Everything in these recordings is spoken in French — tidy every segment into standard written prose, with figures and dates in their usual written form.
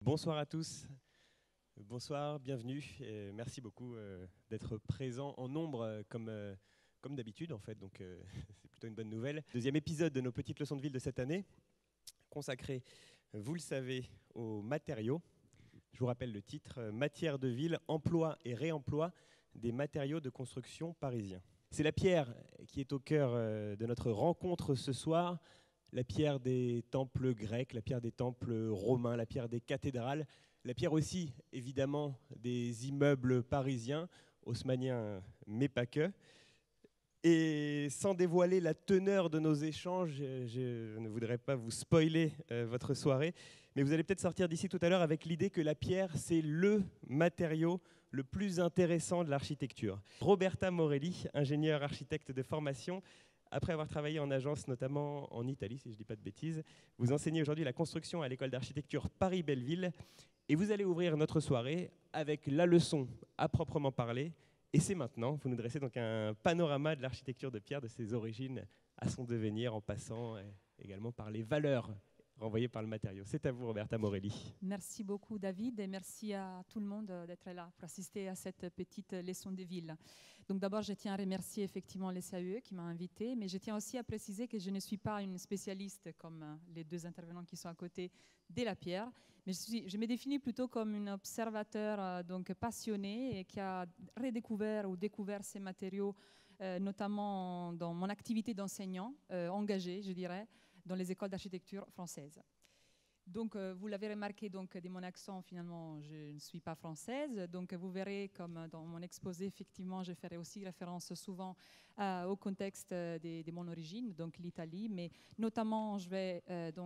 Bonsoir à tous, bonsoir, bienvenue. Et merci beaucoup d'être présents en nombre comme d'habitude en fait, donc c'est plutôt une bonne nouvelle. Deuxième épisode de nos petites leçons de ville de cette année, consacré, vous le savez, aux matériaux. Je vous rappelle le titre, Matières de ville, emploi et réemploi des matériaux de construction parisiens. C'est la pierre qui est au cœur de notre rencontre ce soir, la pierre des temples grecs, la pierre des temples romains, la pierre des cathédrales, la pierre aussi, évidemment, des immeubles parisiens, haussmanniens, mais pas que. Et sans dévoiler la teneur de nos échanges, je ne voudrais pas vous spoiler votre soirée, mais vous allez peut-être sortir d'ici tout à l'heure avec l'idée que la pierre, c'est le matériau le plus intéressant de l'architecture. Roberta Morelli, ingénieure architecte de formation, après avoir travaillé en agence, notamment en Italie, si je ne dis pas de bêtises, vous enseignez aujourd'hui la construction à l'école d'architecture Paris-Belleville et vous allez ouvrir notre soirée avec la leçon à proprement parler. Et c'est maintenant, vous nous dressez donc un panorama de l'architecture de pierre, de ses origines à son devenir, en passant également par les valeurs renvoyées par le matériau. C'est à vous, Roberta Morelli. Merci beaucoup, David, et merci à tout le monde d'être là pour assister à cette petite leçon de ville. Donc d'abord, je tiens à remercier effectivement les CAE qui m'a invité, mais je tiens aussi à préciser que je ne suis pas une spécialiste comme les deux intervenants qui sont à côté de la pierre, mais je me définis plutôt comme un observateur donc passionné et qui a redécouvert ou découvert ces matériaux, notamment dans mon activité d'enseignant engagé, je dirais, dans les écoles d'architecture françaises. Donc, vous l'avez remarqué, donc, de mon accent, finalement, je ne suis pas française. Donc, vous verrez, comme dans mon exposé, effectivement, je ferai aussi référence souvent au contexte de mon origine, donc l'Italie. Mais notamment, je vais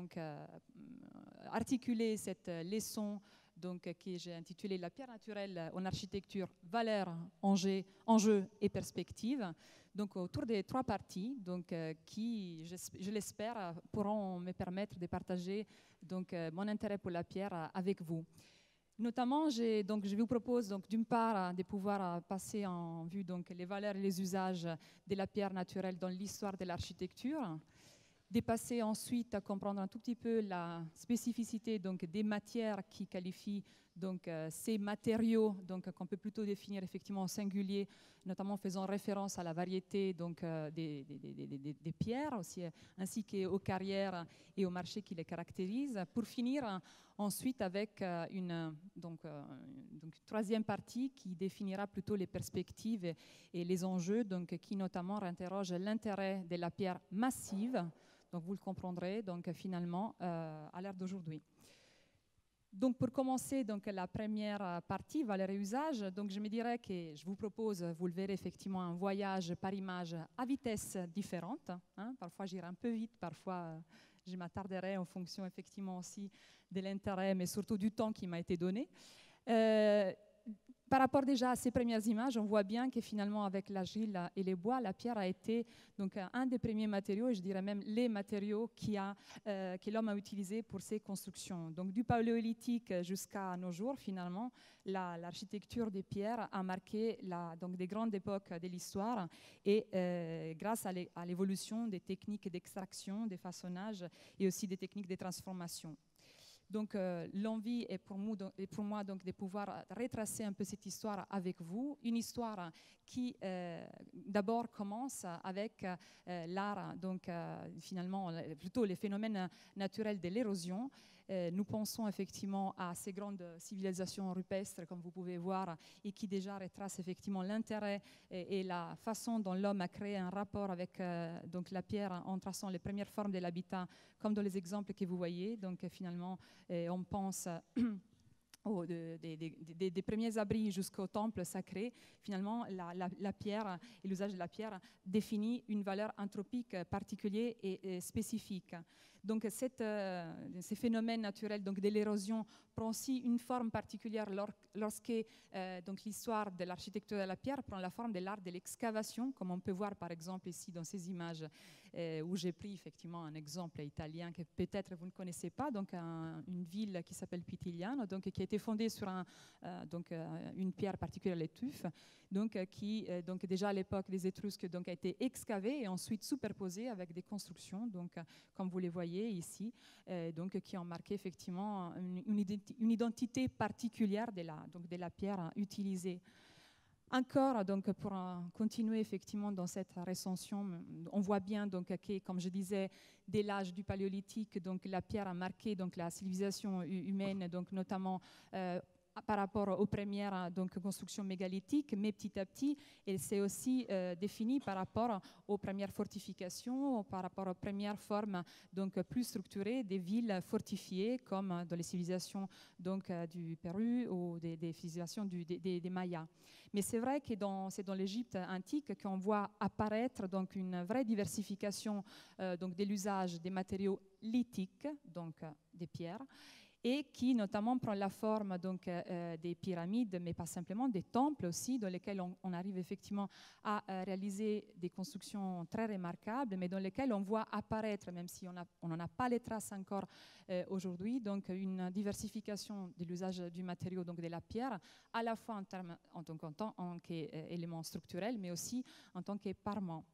articuler cette leçon donc, que j'ai intitulée « La pierre naturelle en architecture, valeurs, enjeux et perspectives ». Donc, autour des trois parties donc, qui, je l'espère, pourront me permettre de partager donc, mon intérêt pour la pierre avec vous. Notamment, je vous propose d'une part de pouvoir passer en vue donc, les valeurs et les usages de la pierre naturelle dans l'histoire de l'architecture, de passer ensuite à comprendre un tout petit peu la spécificité donc, des matières qui qualifient donc, ces matériaux qu'on peut plutôt définir effectivement au singulier, notamment en faisant référence à la variété donc, des pierres, aussi, ainsi qu'aux carrières et aux marchés qui les caractérisent, pour finir ensuite avec une troisième partie qui définira plutôt les perspectives et les enjeux, donc, qui notamment réinterrogent l'intérêt de la pierre massive. Donc, vous le comprendrez donc, finalement à l'heure d'aujourd'hui. Donc, pour commencer donc, la première partie, valeurs et usages, donc, je me dirais que je vous propose, vous le verrez effectivement, un voyage par image à vitesse différente. Hein. Parfois, j'irai un peu vite, parfois, je m'attarderai en fonction effectivement aussi de l'intérêt, mais surtout du temps qui m'a été donné. Par rapport déjà à ces premières images, on voit bien que finalement avec l'argile et les bois, la pierre a été donc un des premiers matériaux, et je dirais même les matériaux que l'homme a utilisés pour ses constructions. Donc du paléolithique jusqu'à nos jours, finalement, l'architecture des pierres a marqué donc des grandes époques de l'histoire, et grâce à l'évolution des techniques d'extraction, des façonnages et aussi des techniques de transformation. Donc, l'envie est pour moi donc, de pouvoir retracer un peu cette histoire avec vous. Une histoire qui, d'abord, commence avec l'art, donc finalement, plutôt les phénomènes naturels de l'érosion. Nous pensons effectivement à ces grandes civilisations rupestres, comme vous pouvez voir, et qui déjà retracent effectivement l'intérêt et la façon dont l'homme a créé un rapport avec donc la pierre en traçant les premières formes de l'habitat, comme dans les exemples que vous voyez. Donc finalement, on pense des premiers abris jusqu'au temple sacré. Finalement, la pierre et l'usage de la pierre définit une valeur anthropique particulière et spécifique. Donc, ces phénomènes naturels donc, de l'érosion prend aussi une forme particulière lorsque donc, l'histoire de l'architecture de la pierre prend la forme de l'art de l'excavation, comme on peut voir par exemple ici dans ces images où j'ai pris effectivement un exemple italien que peut-être vous ne connaissez pas, donc une ville qui s'appelle Pitigliano, donc, qui a été fondée sur une pierre particulière, les tufs, donc, qui donc, déjà à l'époque des Étrusques donc, a été excavée et ensuite superposée avec des constructions, donc, comme vous les voyez taillés ici, donc qui ont marqué effectivement une identité particulière de la pierre utilisée. Encore, donc, pour continuer effectivement dans cette recension, on voit bien donc, que, comme je disais, dès l'âge du Paléolithique, donc, la pierre a marqué donc, la civilisation humaine, donc, notamment par rapport aux premières donc, constructions mégalithiques, mais petit à petit, elle s'est aussi définie par rapport aux premières fortifications, par rapport aux premières formes donc, plus structurées des villes fortifiées, comme dans les civilisations donc, du Pérou ou des civilisations des Mayas. Mais c'est vrai que c'est dans l'Égypte antique qu'on voit apparaître donc, une vraie diversification donc, de l'usage des matériaux lithiques, donc des pierres, et qui notamment prend la forme donc, des pyramides, mais pas simplement, des temples aussi, dans lesquels on arrive effectivement à réaliser des constructions très remarquables, mais dans lesquelles on voit apparaître, même si on n'en a pas les traces encore aujourd'hui, donc une diversification de l'usage du matériau, donc de la pierre, à la fois en tant qu'élément structurel, mais aussi en tant que parement.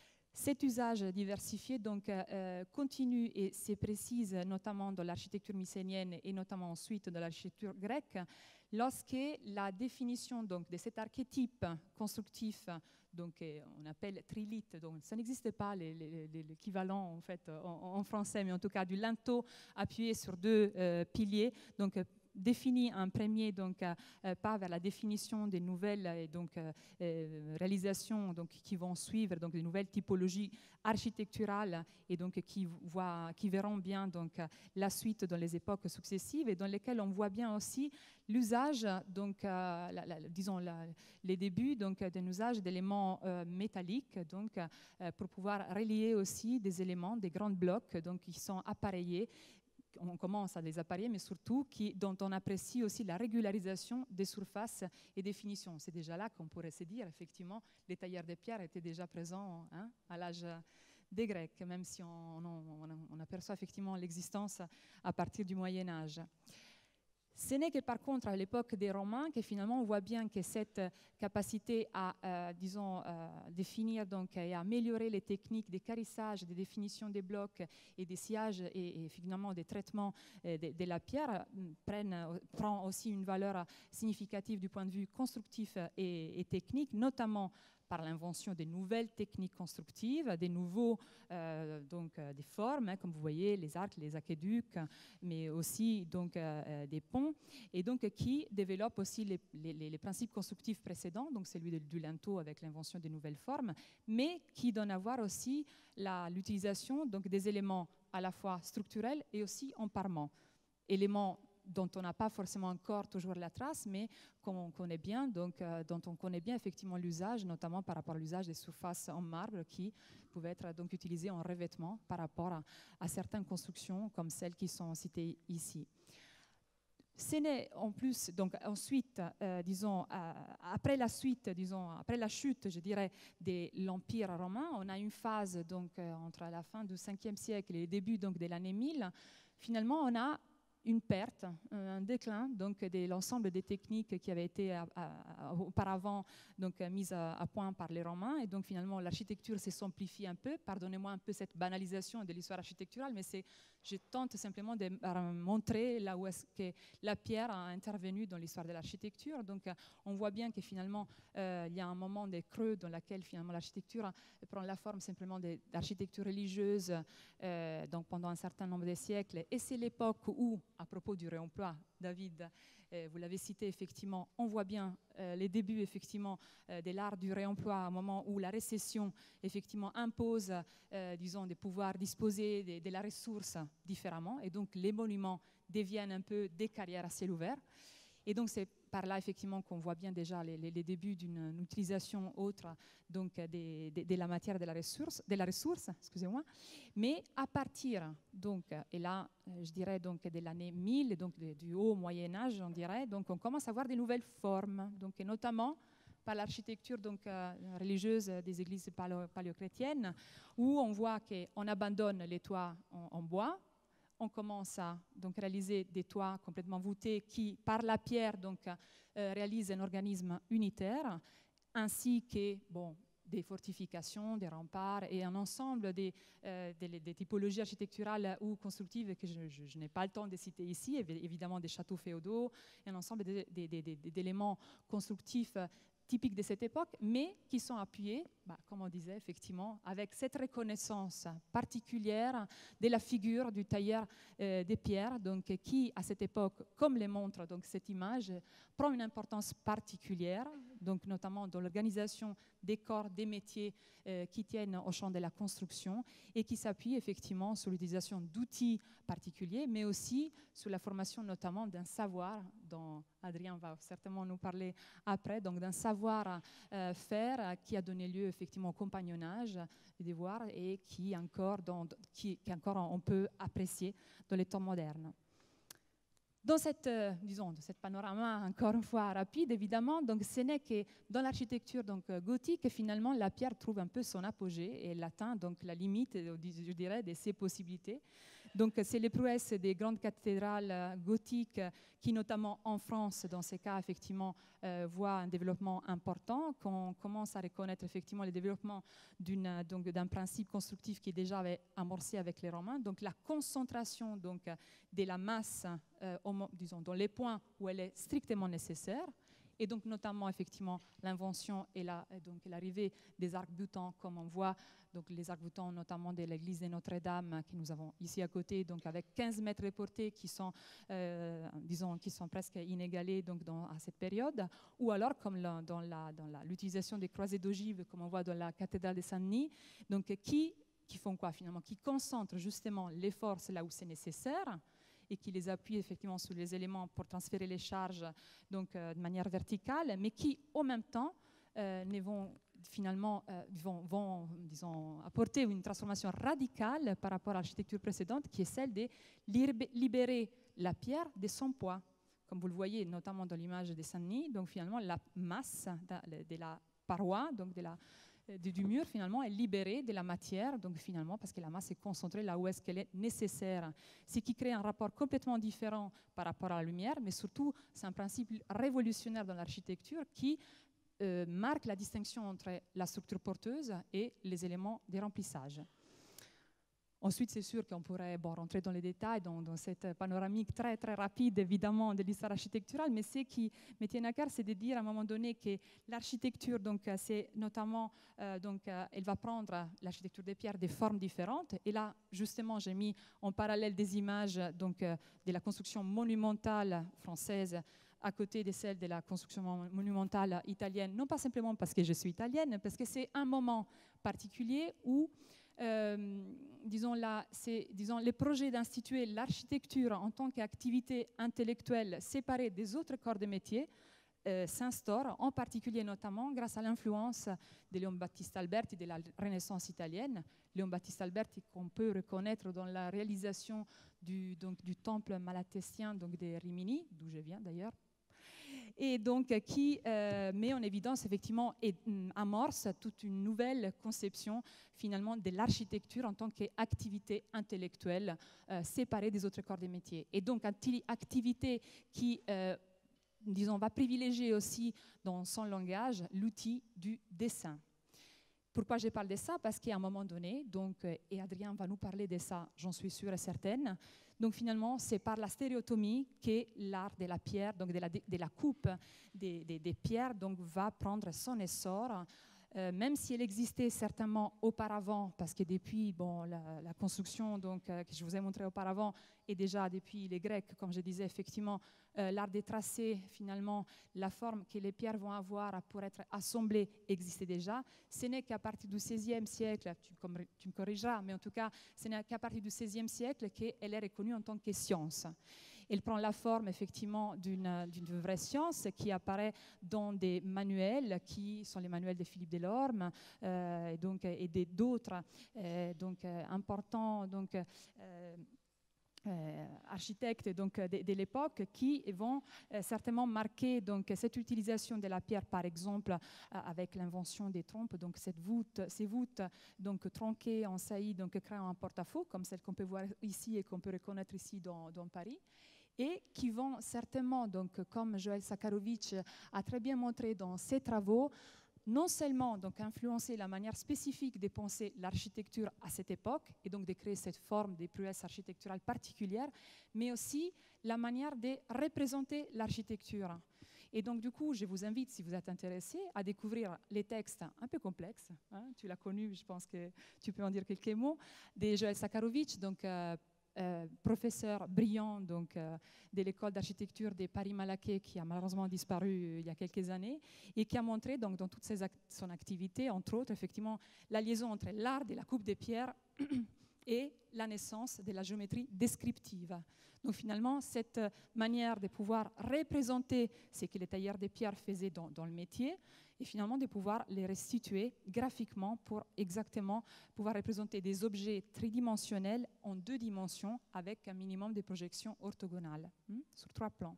Cet usage diversifié donc, continue et se précise notamment dans l'architecture mycénienne et notamment ensuite dans l'architecture grecque, lorsque la définition donc, de cet archétype constructif, donc, on appelle trilithe, donc ça n'existe pas l'équivalent en, fait, en français, mais en tout cas du linteau appuyé sur deux piliers, donc définit un premier donc, pas vers la définition des nouvelles donc, réalisations donc, qui vont suivre, donc des nouvelles typologies architecturales et donc, qui verront bien donc, la suite dans les époques successives et dans lesquelles on voit bien aussi l'usage, donc, disons les débuts d'un usage d'éléments métalliques donc, pour pouvoir relier aussi des éléments, des grands blocs donc, qui sont appareillés. On commence à les appareiller, mais surtout dont on apprécie aussi la régularisation des surfaces et des finitions. C'est déjà là qu'on pourrait se dire, effectivement, les tailleurs de pierre étaient déjà présents hein, à l'âge des Grecs, même si on aperçoit effectivement l'existence à partir du Moyen Âge. Ce n'est que par contre à l'époque des Romains que finalement on voit bien que cette capacité à, disons, définir donc, et à améliorer les techniques des carissages, des définitions des blocs et des sillages et finalement des traitements de la pierre prend aussi une valeur significative du point de vue constructif et technique, notamment par l'invention des nouvelles techniques constructives, des nouveaux des formes, hein, comme vous voyez, les arcs, les aqueducs, mais aussi donc, des ponts, et donc qui développent aussi les principes constructifs précédents, donc celui du linteau avec l'invention des nouvelles formes, mais qui donnent à voir aussi l'utilisation des éléments à la fois structurels et aussi en parement. Éléments dont on n'a pas forcément encore toujours la trace, mais qu'on connaît bien, donc, dont on connaît bien effectivement l'usage, notamment par rapport à l'usage des surfaces en marbre qui pouvaient être donc utilisées en revêtement par rapport à certaines constructions comme celles qui sont citées ici. Ce n'est en plus, donc ensuite, disons, après la chute, je dirais, de l'Empire romain, on a une phase donc, entre la fin du 5e siècle et le début donc, de l'année 1000. Finalement, on a une perte, un déclin donc, de l'ensemble des techniques qui avaient été auparavant donc, mises à point par les Romains. Et donc finalement, l'architecture s'est simplifiée un peu. Pardonnez-moi un peu cette banalisation de l'histoire architecturale, mais je tente simplement de montrer là où est-ce que la pierre a intervenu dans l'histoire de l'architecture. Donc on voit bien que finalement, il y a un moment de creux dans lequel finalement l'architecture prend la forme simplement d'architecture religieuse donc pendant un certain nombre de siècles. Et c'est l'époque où, à propos du réemploi, David, vous l'avez cité effectivement, on voit bien les débuts effectivement de l'art du réemploi, à un moment où la récession effectivement impose, disons, de pouvoir disposer de la ressource différemment, et donc les monuments deviennent un peu des carrières à ciel ouvert. Et donc c'est par là effectivement qu'on voit bien déjà les débuts d'une utilisation autre donc de la matière, de la ressource, excusez-moi. Mais à partir donc, et là je dirais donc de l'année 1000, donc du haut Moyen Âge, on dirait, donc on commence à voir des nouvelles formes, donc et notamment par l'architecture donc religieuse des églises paléochrétiennes, où on voit qu'on abandonne les toits en bois. On commence à donc, réaliser des toits complètement voûtés qui, par la pierre, donc, réalisent un organisme unitaire, ainsi que, bon, des fortifications, des remparts et un ensemble des typologies architecturales ou constructives que je n'ai pas le temps de citer ici, évidemment des châteaux féodaux, et un ensemble d'éléments constructifs typiques de cette époque, mais qui sont appuyés, comme on disait effectivement, avec cette reconnaissance particulière de la figure du tailleur des pierres, donc, qui à cette époque, comme le montre donc, cette image, prend une importance particulière, donc, notamment dans l'organisation des corps, des métiers qui tiennent au champ de la construction et qui s'appuie effectivement sur l'utilisation d'outils particuliers, mais aussi sur la formation notamment d'un savoir dont Adrien va certainement nous parler après, donc d'un savoir-faire qui a donné lieu effectivement au compagnonnage des devoirs et qui encore on peut apprécier dans les temps modernes. Dans cette panorama, encore une fois rapide, évidemment, donc ce n'est que dans l'architecture gothique que finalement la pierre trouve un peu son apogée et elle atteint donc la limite, je dirais, de ses possibilités. Donc c'est les prouesses des grandes cathédrales gothiques qui, notamment en France, dans ces cas, effectivement, voient un développement important, qu'on commence à reconnaître effectivement le développement d'un principe constructif qui déjà avait amorcé avec les Romains. Donc la concentration de la masse, disons, dans les points où elle est strictement nécessaire, et donc notamment effectivement l'invention et l'arrivée des arcs-boutants, comme on voit donc les arcs-boutants notamment de l'église de Notre-Dame que nous avons ici à côté, donc avec 15 mètres de portée qui sont, qui sont presque inégalés donc à cette période, ou alors comme dans l'utilisation des croisées d'ogives, comme on voit dans la cathédrale de Saint-Denis, donc qui font quoi finalement? Qui concentrent justement les forces là où c'est nécessaire, et qui les appuie effectivement sur les éléments pour transférer les charges de manière verticale, mais qui, en même temps, vont apporter une transformation radicale par rapport à l'architecture précédente, qui est celle de libérer la pierre de son poids. Comme vous le voyez, notamment dans l'image de Saint-Denis, donc finalement, la masse de la paroi, donc du mur, finalement, est libérée de la matière, donc finalement, parce que la masse est concentrée là où est-ce qu'elle est nécessaire. Ce qui crée un rapport complètement différent par rapport à la lumière, mais surtout, c'est un principe révolutionnaire dans l'architecture qui marque la distinction entre la structure porteuse et les éléments de remplissage. Ensuite, c'est sûr qu'on pourrait rentrer dans les détails, dans cette panoramique très, très rapide, évidemment, de l'histoire architecturale, mais ce qui me tient à cœur, c'est de dire à un moment donné que l'architecture, c'est notamment, elle va prendre, l'architecture des pierres, des formes différentes. Et là, justement, j'ai mis en parallèle des images de la construction monumentale française à côté de celle de la construction monumentale italienne, non pas simplement parce que je suis italienne, parce que c'est un moment particulier où les projets d'instituer l'architecture en tant qu'activité intellectuelle séparée des autres corps de métier s'instaurent, en particulier notamment grâce à l'influence de Léon Battista Alberti de la Renaissance italienne. Léon Battista Alberti qu'on peut reconnaître dans la réalisation du temple malatestien de Rimini, d'où je viens d'ailleurs, et donc qui met en évidence effectivement et amorce toute une nouvelle conception finalement de l'architecture en tant qu'activité intellectuelle séparée des autres corps des métiers. Et donc activité qui, va privilégier aussi dans son langage l'outil du dessin. Pourquoi je parle de ça? Parce qu'à un moment donné, et Adrien va nous parler de ça, j'en suis sûre et certaine, donc finalement, c'est par la stéréotomie que l'art de la pierre, donc de la coupe des pierres, va prendre son essor, même si elle existait certainement auparavant, parce que depuis la construction que je vous ai montré auparavant, et déjà depuis les Grecs, comme je disais, effectivement, l'art des tracés, finalement, la forme que les pierres vont avoir pour être assemblées existait déjà. Ce n'est qu'à partir du XVIe siècle, tu me corrigeras, mais en tout cas, ce n'est qu'à partir du XVIe siècle qu'elle est reconnue en tant que science. Elle prend la forme effectivement d'une vraie science qui apparaît dans des manuels qui sont les manuels de Philippe Delorme et d'autres importants architectes de l'époque qui vont certainement marquer cette utilisation de la pierre, par exemple avec l'invention des trompes, ces voûtes tronquées en saillie, créant un porte-à-faux comme celle qu'on peut voir ici et qu'on peut reconnaître ici dans Paris, et qui vont certainement, comme Joël Sakharovitch a très bien montré dans ses travaux, non seulement donc influencer la manière spécifique de penser l'architecture à cette époque et donc de créer cette forme des prouesses architecturales particulières, mais aussi la manière de représenter l'architecture. Et donc, du coup, je vous invite, si vous êtes intéressé, à découvrir les textes un peu complexes. Hein, tu l'as connu, je pense que tu peux en dire quelques mots, de Joël Sakharovitch, donc professeur brillant donc, de l'école d'architecture de Paris-Malaquais, qui a malheureusement disparu il y a quelques années, et qui a montré donc, dans toute son activité, entre autres, effectivement, la liaison entre l'art de la coupe des pierres et la naissance de la géométrie descriptive. Donc finalement, cette manière de pouvoir représenter ce que les tailleurs de pierre faisaient dans le métier, et finalement de pouvoir les restituer graphiquement pour exactement pouvoir représenter des objets tridimensionnels en 2 dimensions avec un minimum de projections orthogonales sur 3 plans.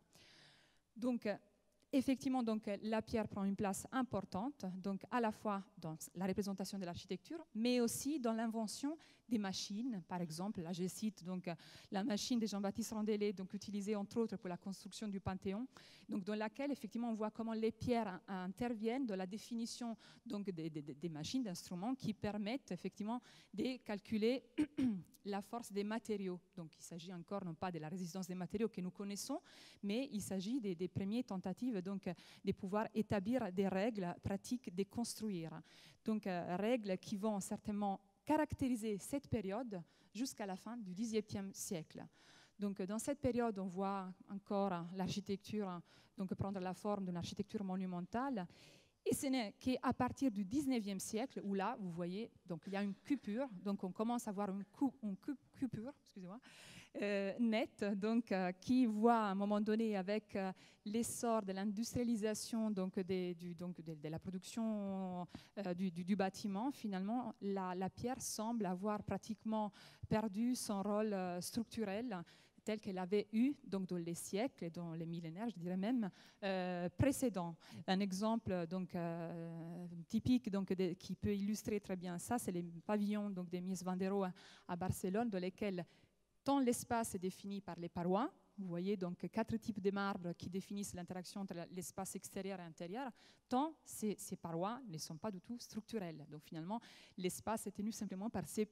Donc, effectivement, donc, la pierre prend une place importante, donc à la fois dans la représentation de l'architecture, mais aussi dans l'invention des machines. Par exemple, là je cite donc, la machine de Jean-Baptiste Rondelet, donc utilisée entre autres pour la construction du Panthéon, donc, dans laquelle effectivement on voit comment les pierres interviennent dans la définition donc, des machines, d'instruments qui permettent effectivement de calculer la force des matériaux. Donc il s'agit encore non pas de la résistance des matériaux que nous connaissons, mais il s'agit des premières tentatives donc, de pouvoir établir des règles pratiques de construire. Donc règles qui vont certainement caractériser cette période jusqu'à la fin du XVIIe siècle. Donc, dans cette période, on voit encore l'architecture donc, prendre la forme d'une architecture monumentale. Et ce n'est qu'à partir du XIXe siècle où là, vous voyez, donc, il y a une coupure. Donc, on commence à voir une coupure, excusez-moi, nette, donc, qui voit à un moment donné avec l'essor de l'industrialisation donc, de la production du bâtiment, finalement, la pierre semble avoir pratiquement perdu son rôle structurel tel qu'elle avait eu donc, dans les siècles, dans les millénaires, je dirais même, précédents. Un exemple donc, typique donc, qui peut illustrer très bien ça, c'est les pavillons donc, des Mies van der Rohe à Barcelone, dans lesquels tant l'espace est défini par les parois. Vous voyez donc 4 types de marbre qui définissent l'interaction entre l'espace extérieur et intérieur, tant ces parois ne sont pas du tout structurelles. Donc finalement, l'espace est tenu simplement par ces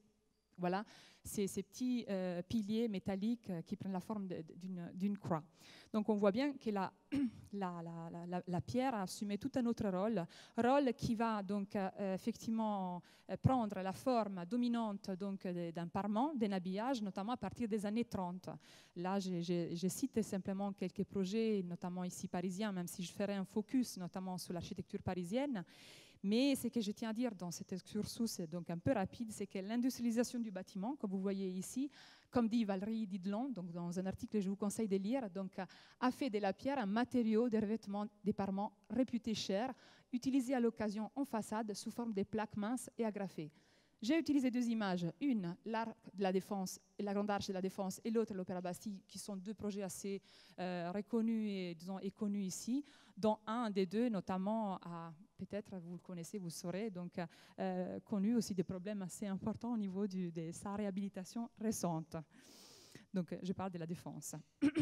petits piliers métalliques qui prennent la forme d'une croix. Donc on voit bien que la pierre a assumé tout un autre rôle qui va donc effectivement prendre la forme dominante donc, d'un parement, d'un habillage, notamment à partir des années 30. Là, j'ai cité simplement quelques projets, notamment ici parisiens, même si je ferai un focus notamment sur l'architecture parisienne. Mais ce que je tiens à dire dans cet excursus donc un peu rapide, c'est que l'industrialisation du bâtiment, comme vous voyez ici, comme dit Valérie Didlon, donc dans un article que je vous conseille de lire, donc, a fait de la pierre un matériau de revêtement des parements réputé cher, utilisé à l'occasion en façade sous forme de plaques minces et agrafées. J'ai utilisé 2 images, une, l'Arc de la Défense, la Grande Arche de la Défense, et l'autre, l'Opéra Bastille, qui sont 2 projets assez reconnus et, disons, et connus ici, dont un des 2, notamment, peut-être vous le connaissez, vous le saurez, donc connu aussi des problèmes assez importants au niveau de sa réhabilitation récente. Donc, je parle de la Défense.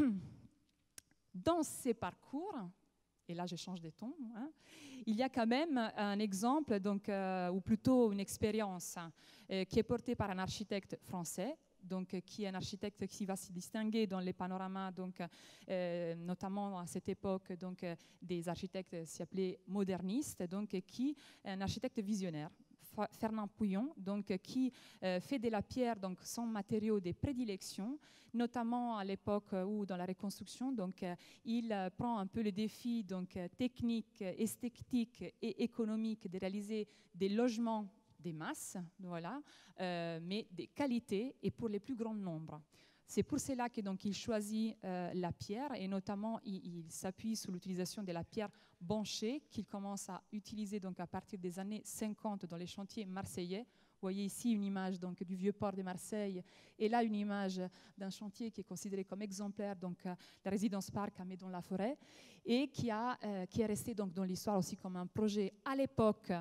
Dans ces parcours, et là je change de ton, hein, il y a quand même un exemple, donc, ou plutôt une expérience qui est portée par un architecte français, donc, qui est un architecte qui va se distinguer dans les panoramas, donc, notamment à cette époque donc, des architectes s'appelaient modernistes, donc, qui est un architecte visionnaire. Fernand Pouillon, donc, qui fait de la pierre donc, son matériau de prédilection, notamment à l'époque où dans la reconstruction, donc, il prend un peu le défi donc, technique, esthétique et économique de réaliser des logements des masses, voilà, mais des qualités et pour les plus grands nombres. C'est pour cela que donc il choisit la pierre et notamment il s'appuie sur l'utilisation de la pierre banchée qu'il commence à utiliser donc à partir des années 50 dans les chantiers marseillais. Vous voyez ici une image donc du vieux port de Marseille et là une image d'un chantier qui est considéré comme exemplaire, donc la résidence Parc à Meudon-la-Forêt et qui est resté donc dans l'histoire aussi comme un projet à l'époque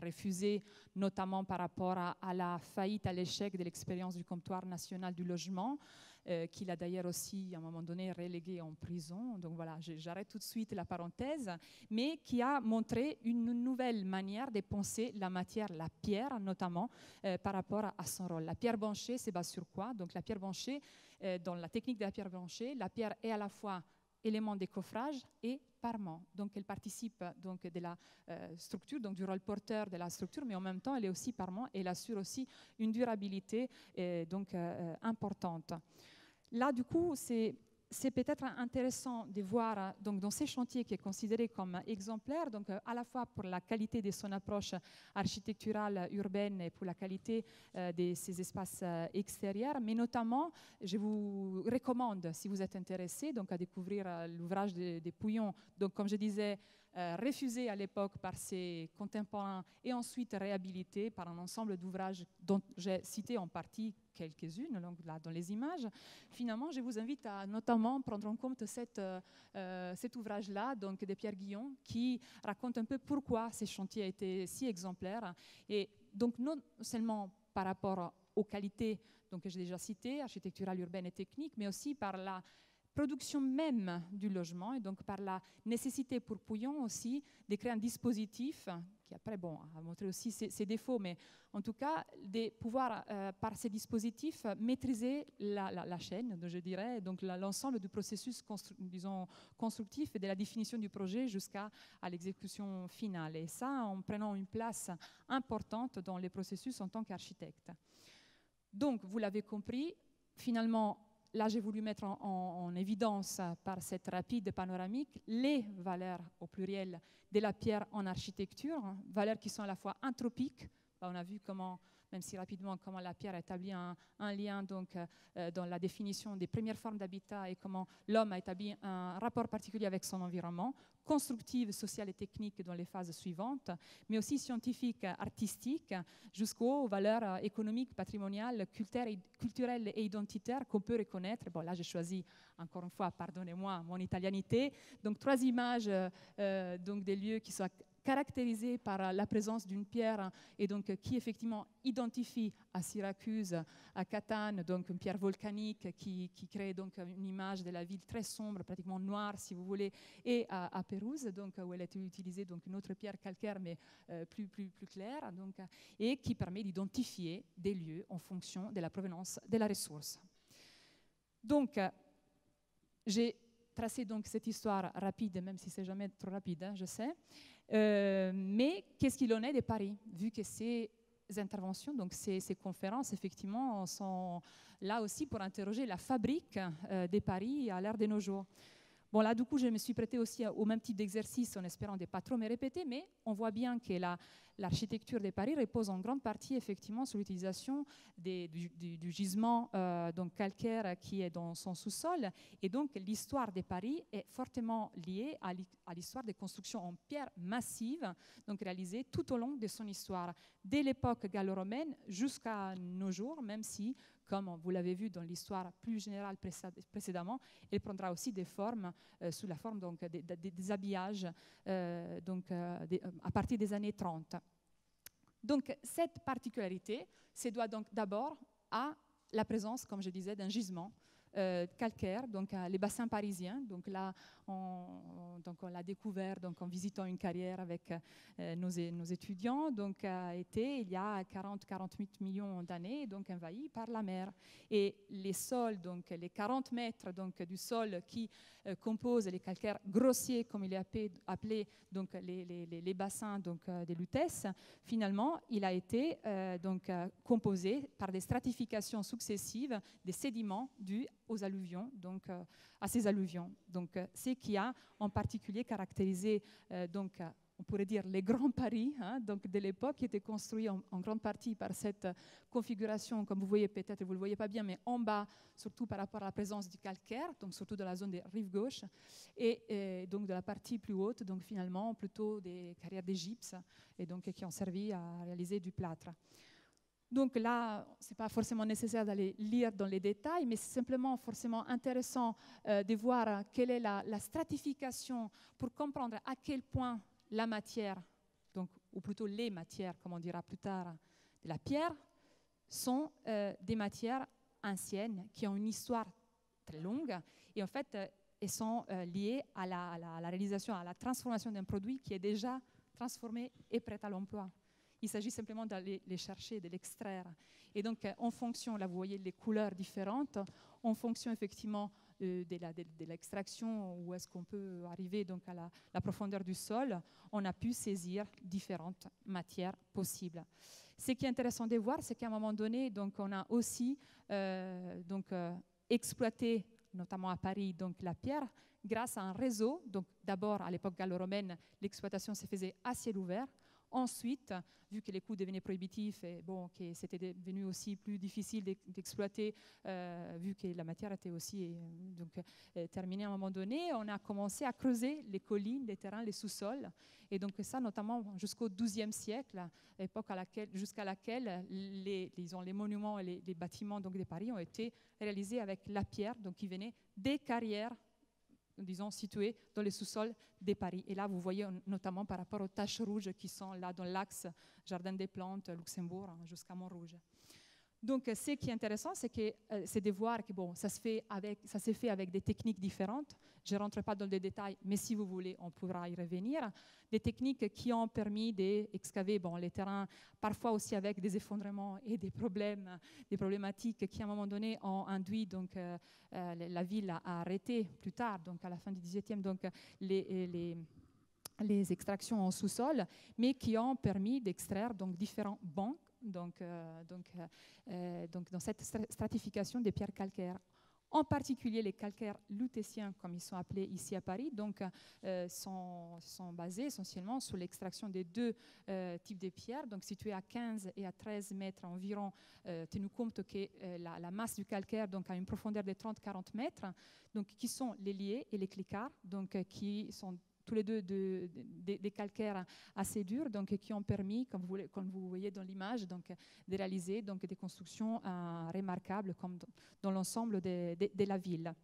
refusé, notamment par rapport à la faillite, à l'échec de l'expérience du comptoir national du logement, qu'il a d'ailleurs aussi, à un moment donné, relégué en prison. Donc voilà, j'arrête tout de suite la parenthèse, mais qui a montré une nouvelle manière de penser la matière, la pierre notamment, par rapport à son rôle. La pierre Bancher, c'est base sur quoi? Donc la pierre Bancher, dans la technique de la pierre Bancher, la pierre est à la fois élément de coffrage et parement. Donc elle participe donc, de la structure, donc du rôle porteur de la structure, mais en même temps elle est aussi parement et elle assure aussi une durabilité donc, importante. Là, du coup, c'est peut-être intéressant de voir donc, dans ces chantiers qui est considéré comme exemplaire, donc, à la fois pour la qualité de son approche architecturale urbaine et pour la qualité de ses espaces extérieurs, mais notamment, je vous recommande, si vous êtes intéressé, donc, à découvrir l'ouvrage de Pouillon, donc, comme je disais, refusé à l'époque par ses contemporains et ensuite réhabilité par un ensemble d'ouvrages dont j'ai cité en partie quelques-unes là, dans les images. Finalement, je vous invite à notamment prendre en compte cet ouvrage-là, donc de Pierre Guillon, qui raconte un peu pourquoi ces chantiers étaient si exemplaires. Et donc non seulement par rapport aux qualités donc, que j'ai déjà citées, architecturales, urbaines et techniques, mais aussi par la production même du logement et donc par la nécessité pour Pouillon aussi de créer un dispositif qui après bon, a montré aussi ses défauts, mais en tout cas de pouvoir par ces dispositifs maîtriser la chaîne, je dirais, donc l'ensemble du processus disons, constructif et de la définition du projet jusqu'à l'exécution finale. Et ça en prenant une place importante dans les processus en tant qu'architecte. Donc vous l'avez compris, finalement là, j'ai voulu mettre en évidence par cette rapide panoramique les valeurs au pluriel de la pierre en architecture, valeurs qui sont à la fois anthropiques. On a vu comment, même si rapidement, comment la pierre établit un lien donc, dans la définition des premières formes d'habitat et comment l'homme a établi un rapport particulier avec son environnement, constructive, sociale et technique dans les phases suivantes, mais aussi scientifique, artistique, jusqu'aux valeurs économiques, patrimoniales, culturelles et identitaires qu'on peut reconnaître. Bon, là, j'ai choisi, encore une fois, pardonnez-moi, mon italianité. Donc, 3 images donc des lieux qui sont caractérisés par la présence d'une pierre et donc qui effectivement identifie à Syracuse, à Catane, donc une pierre volcanique qui crée donc une image de la ville très sombre, pratiquement noire si vous voulez, et à Pérouse, donc où elle a été utilisée donc une autre pierre calcaire mais plus claire, donc, et qui permet d'identifier des lieux en fonction de la provenance de la ressource. Donc, j'ai tracé donc cette histoire rapide, même si c'est jamais trop rapide, hein, je sais. Mais qu'est-ce qu'il en est de Paris, vu que ces interventions, donc ces conférences, effectivement, sont là aussi pour interroger la fabrique de Paris à l'ère de nos jours. Bon, là, du coup, je me suis prêtée aussi au même type d'exercice en espérant de ne pas trop me répéter, mais on voit bien que l'architecture de Paris repose en grande partie, effectivement, sur l'utilisation du gisement donc calcaire qui est dans son sous-sol. Et donc, l'histoire de Paris est fortement liée à l'histoire des constructions en pierre massive, donc réalisées tout au long de son histoire, dès l'époque gallo-romaine jusqu'à nos jours, même si, comme vous l'avez vu dans l'histoire plus générale précédemment, elle prendra aussi des formes, sous la forme donc, des habillages donc, à partir des années 30. Donc cette particularité se doit donc d'abord à la présence, comme je disais, d'un gisement calcaire, donc les bassins parisiens. Donc là, on l'a découvert donc, en visitant une carrière avec nos étudiants. Donc a été il y a 40-48 millions d'années, donc envahi par la mer. Et les sols, donc les 40 mètres donc, du sol qui composent les calcaires grossiers, comme il est appelé donc les bassins donc, des Lutèces, finalement, il a été donc composé par des stratifications successives des sédiments dus aux alluvions, donc à ces alluvions. Donc, ce qui a en particulier caractérisé, donc, on pourrait dire les grands Paris hein, donc de l'époque, qui étaient construits en grande partie par cette configuration, comme vous voyez peut-être, vous ne le voyez pas bien, mais en bas, surtout par rapport à la présence du calcaire, donc surtout de la zone des rives gauches, et donc de la partie plus haute, donc finalement plutôt des carrières de gypse, et donc qui ont servi à réaliser du plâtre. Donc là, ce n'est pas forcément nécessaire d'aller lire dans les détails, mais c'est simplement forcément intéressant de voir quelle est la stratification pour comprendre à quel point la matière, donc ou plutôt les matières, comme on dira plus tard, de la pierre, sont des matières anciennes qui ont une histoire très longue et en fait, elles sont liées à la réalisation, à la transformation d'un produit qui est déjà transformé et prêt à l'emploi. Il s'agit simplement d'aller les chercher, de l'extraire. Et donc, en fonction, là vous voyez les couleurs différentes, en fonction effectivement de l'extraction, où est-ce qu'on peut arriver donc à la profondeur du sol, on a pu saisir différentes matières possibles. Ce qui est intéressant de voir, c'est qu'à un moment donné, donc, on a aussi exploité, notamment à Paris, donc, la pierre grâce à un réseau. Donc, d'abord, à l'époque gallo-romaine, l'exploitation se faisait à ciel ouvert. Ensuite, vu que les coûts devenaient prohibitifs et bon, que c'était devenu aussi plus difficile d'exploiter, vu que la matière était aussi terminée à un moment donné, on a commencé à creuser les collines, les terrains, les sous-sols. Et donc ça, notamment jusqu'au XIIe siècle, époque jusqu'à laquelle les monuments et les bâtiments donc, de Paris ont été réalisés avec la pierre, donc qui venait des carrières, disons, situées dans les sous-sols de Paris. Et là, vous voyez notamment par rapport aux taches rouges qui sont là dans l'axe Jardin des Plantes, Luxembourg, jusqu'à Montrouge. Donc, ce qui est intéressant, c'est de voir que bon, ça s'est fait avec des techniques différentes. Je ne rentre pas dans les détails, mais si vous voulez, on pourra y revenir. Des techniques qui ont permis d'excaver les terrains, parfois aussi avec des effondrements et des problématiques qui, à un moment donné, ont induit donc, la ville à arrêter plus tard, donc à la fin du XVIIe, donc les extractions en sous-sol, mais qui ont permis d'extraire donc différents bancs. Donc, dans cette stratification des pierres calcaires. En particulier, les calcaires lutétiens, comme ils sont appelés ici à Paris, donc, sont basés essentiellement sur l'extraction des deux types de pierres, donc situés à 15 et à 13 mètres environ. Tenez compte que la masse du calcaire donc, a une profondeur de 30-40 mètres, donc, qui sont les liés et les cliquards, donc, qui sont tous les deux des calcaires assez durs, donc, qui ont permis, comme vous voyez dans l'image, de réaliser donc, des constructions remarquables comme dans l'ensemble de la ville.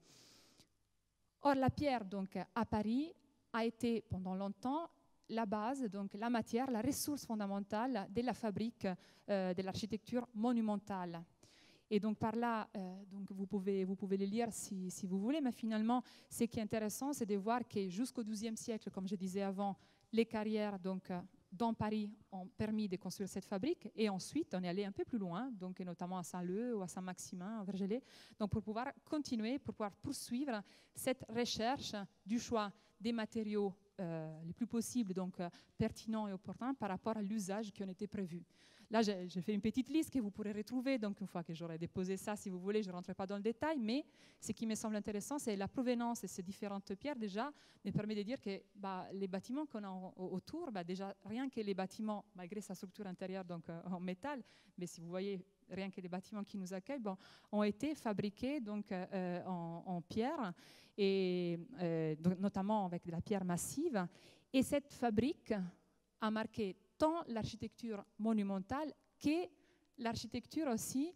Or, la pierre donc, à Paris a été pendant longtemps la base, donc, la matière, la ressource fondamentale de la fabrique de l'architecture monumentale. Et donc par là, donc vous pouvez le lire si vous voulez, mais finalement, ce qui est intéressant, c'est de voir que jusqu'au XIIe siècle, comme je disais avant, les carrières donc, dans Paris ont permis de construire cette fabrique. Et ensuite, on est allé un peu plus loin, donc, notamment à Saint-Leu ou à Saint-Maximin, à Vergelée, donc pour pouvoir continuer, pour pouvoir poursuivre cette recherche du choix des matériaux les plus possibles, donc pertinents et opportuns par rapport à l'usage qui en était prévu. Là, j'ai fait une petite liste que vous pourrez retrouver, donc une fois que j'aurai déposé ça, si vous voulez, je ne rentrerai pas dans le détail, mais ce qui me semble intéressant, c'est la provenance de ces différentes pierres, déjà, me permet de dire que les bâtiments qu'on a autour, déjà, rien que les bâtiments, malgré sa structure intérieure donc, en métal, mais si vous voyez, rien que les bâtiments qui nous accueillent, ont été fabriqués donc, en pierre, et donc, notamment avec de la pierre massive. Et cette fabrique a marqué tant l'architecture monumentale que l'architecture aussi,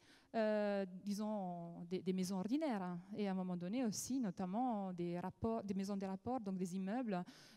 disons, des maisons ordinaires. Et à un moment donné aussi, notamment des maisons de rapport, donc des immeubles,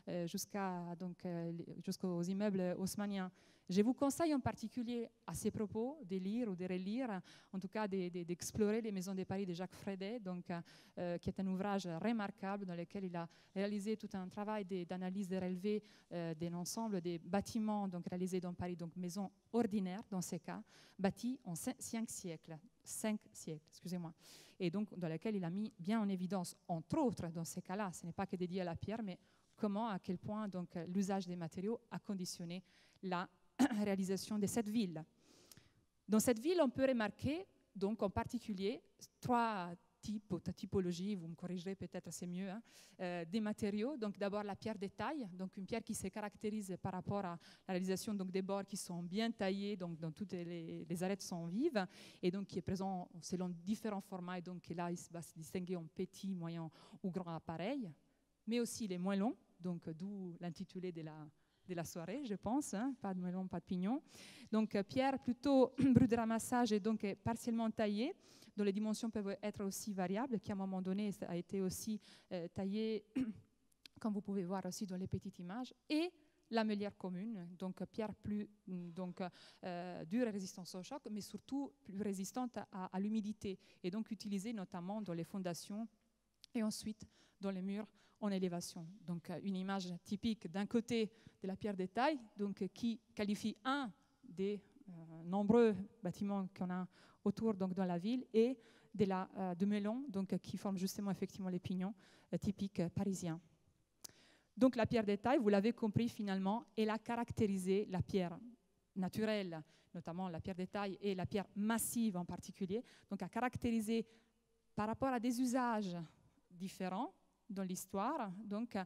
jusqu'aux immeubles haussmanniens. Je vous conseille en particulier à ces propos de lire ou de relire, en tout cas d'explorer les maisons de Paris de Jacques Frédet, donc, qui est un ouvrage remarquable dans lequel il a réalisé tout un travail d'analyse de relevé d'un ensemble des bâtiments donc, réalisés dans Paris, donc maisons ordinaires dans ces cas, bâties en 5 siècles. 5 siècles, excusez-moi. Et donc dans lequel il a mis bien en évidence, entre autres, dans ces cas-là, ce n'est pas que dédié à la pierre, mais comment, à quel point donc l'usage des matériaux a conditionné la réalisation de cette ville. Dans cette ville, on peut remarquer, donc en particulier, 3 typologies, vous me corrigerez peut-être, c'est mieux, des matériaux. Donc d'abord la pierre de taille, donc une pierre qui se caractérise par rapport à la réalisation donc, des bords qui sont bien taillés, donc dans toutes les arêtes sont vives, et donc qui est présent selon différents formats, et donc là il va se distinguer en petit, moyen ou grand appareil, mais aussi les moins longs, donc d'où l'intitulé de la soirée, je pense, pas de melon, pas de pignon. Donc pierre plutôt brut de ramassage et donc partiellement taillée, dont les dimensions peuvent être aussi variables, qui à un moment donné a été aussi taillée, comme vous pouvez voir aussi dans les petites images, et la meulière commune, donc pierre plus dure et résistante au choc, mais surtout plus résistante à l'humidité, et donc utilisée notamment dans les fondations et ensuite dans les murs en élévation. Donc une image typique d'un côté de la pierre de taille, donc qui qualifie un des nombreux bâtiments qu'on a autour donc, dans la ville, et de melon, donc qui forment justement effectivement les pignons typiques parisiens. Donc la pierre de taille, vous l'avez compris finalement, elle a caractérisé la pierre naturelle, notamment la pierre de taille et la pierre massive en particulier, donc a caractérisé par rapport à des usages différents dans l'histoire, donc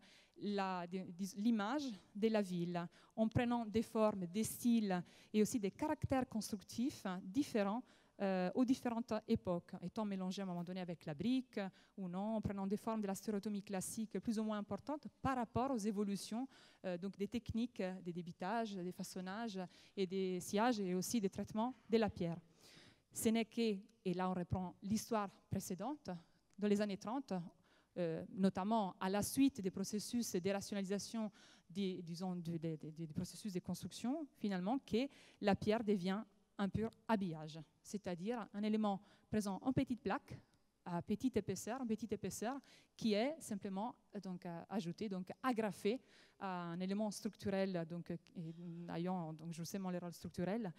l'image de la ville, en prenant des formes, des styles et aussi des caractères constructifs différents aux différentes époques, étant mélangés à un moment donné avec la brique ou non, en prenant des formes de la stéréotomie classique plus ou moins importantes par rapport aux évolutions donc des techniques des débitages, des façonnages et des sciages et aussi des traitements de la pierre. Ce n'est que, et là on reprend l'histoire précédente, dans les années 30, notamment à la suite des processus de rationalisation des processus de construction, finalement, que la pierre devient un pur habillage, c'est-à-dire un élément présent en petites plaques, à petite épaisseur, qui est simplement donc, ajouté, donc agrafé à un élément structurel, donc, ayant donc, justement les rôles structurels,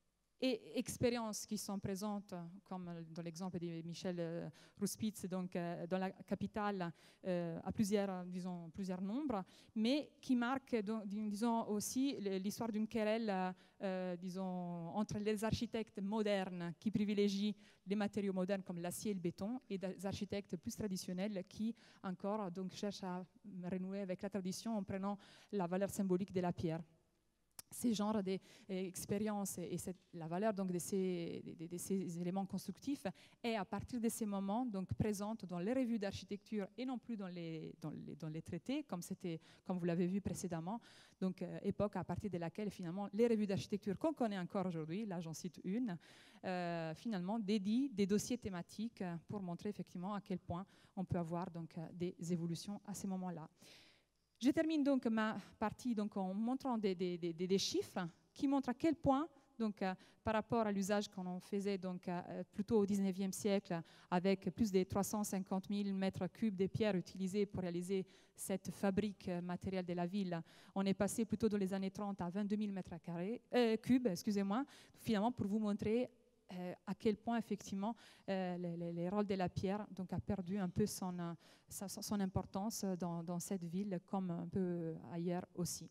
et expériences qui sont présentes, comme dans l'exemple de Michel Rouspitz, donc dans la capitale, à plusieurs nombres, mais qui marquent, disons, aussi l'histoire d'une querelle, disons, entre les architectes modernes qui privilégient les matériaux modernes comme l'acier et le béton, et des architectes plus traditionnels qui encore donc cherchent à renouer avec la tradition en prenant la valeur symbolique de la pierre. Ces genres d'expériences et la valeur donc, de ces éléments constructifs est à partir de ces moments donc, présente dans les revues d'architecture et non plus dans les traités, comme vous l'avez vu précédemment. Donc, époque à partir de laquelle finalement les revues d'architecture qu'on connaît encore aujourd'hui, là j'en cite une, finalement dédient des dossiers thématiques pour montrer effectivement à quel point on peut avoir donc, des évolutions à ces moments-là. Je termine donc ma partie donc, en montrant des chiffres qui montrent à quel point, donc, par rapport à l'usage qu'on en faisait donc, plutôt au 19e siècle, avec plus de 350 000 mètres cubes de pierres utilisées pour réaliser cette fabrique matérielle de la ville, on est passé plutôt dans les années 30 à 22 000 mètres cubes, finalement pour vous montrer à quel point effectivement les rôles de la pierre donc, a perdu un peu son importance dans cette ville comme un peu ailleurs aussi.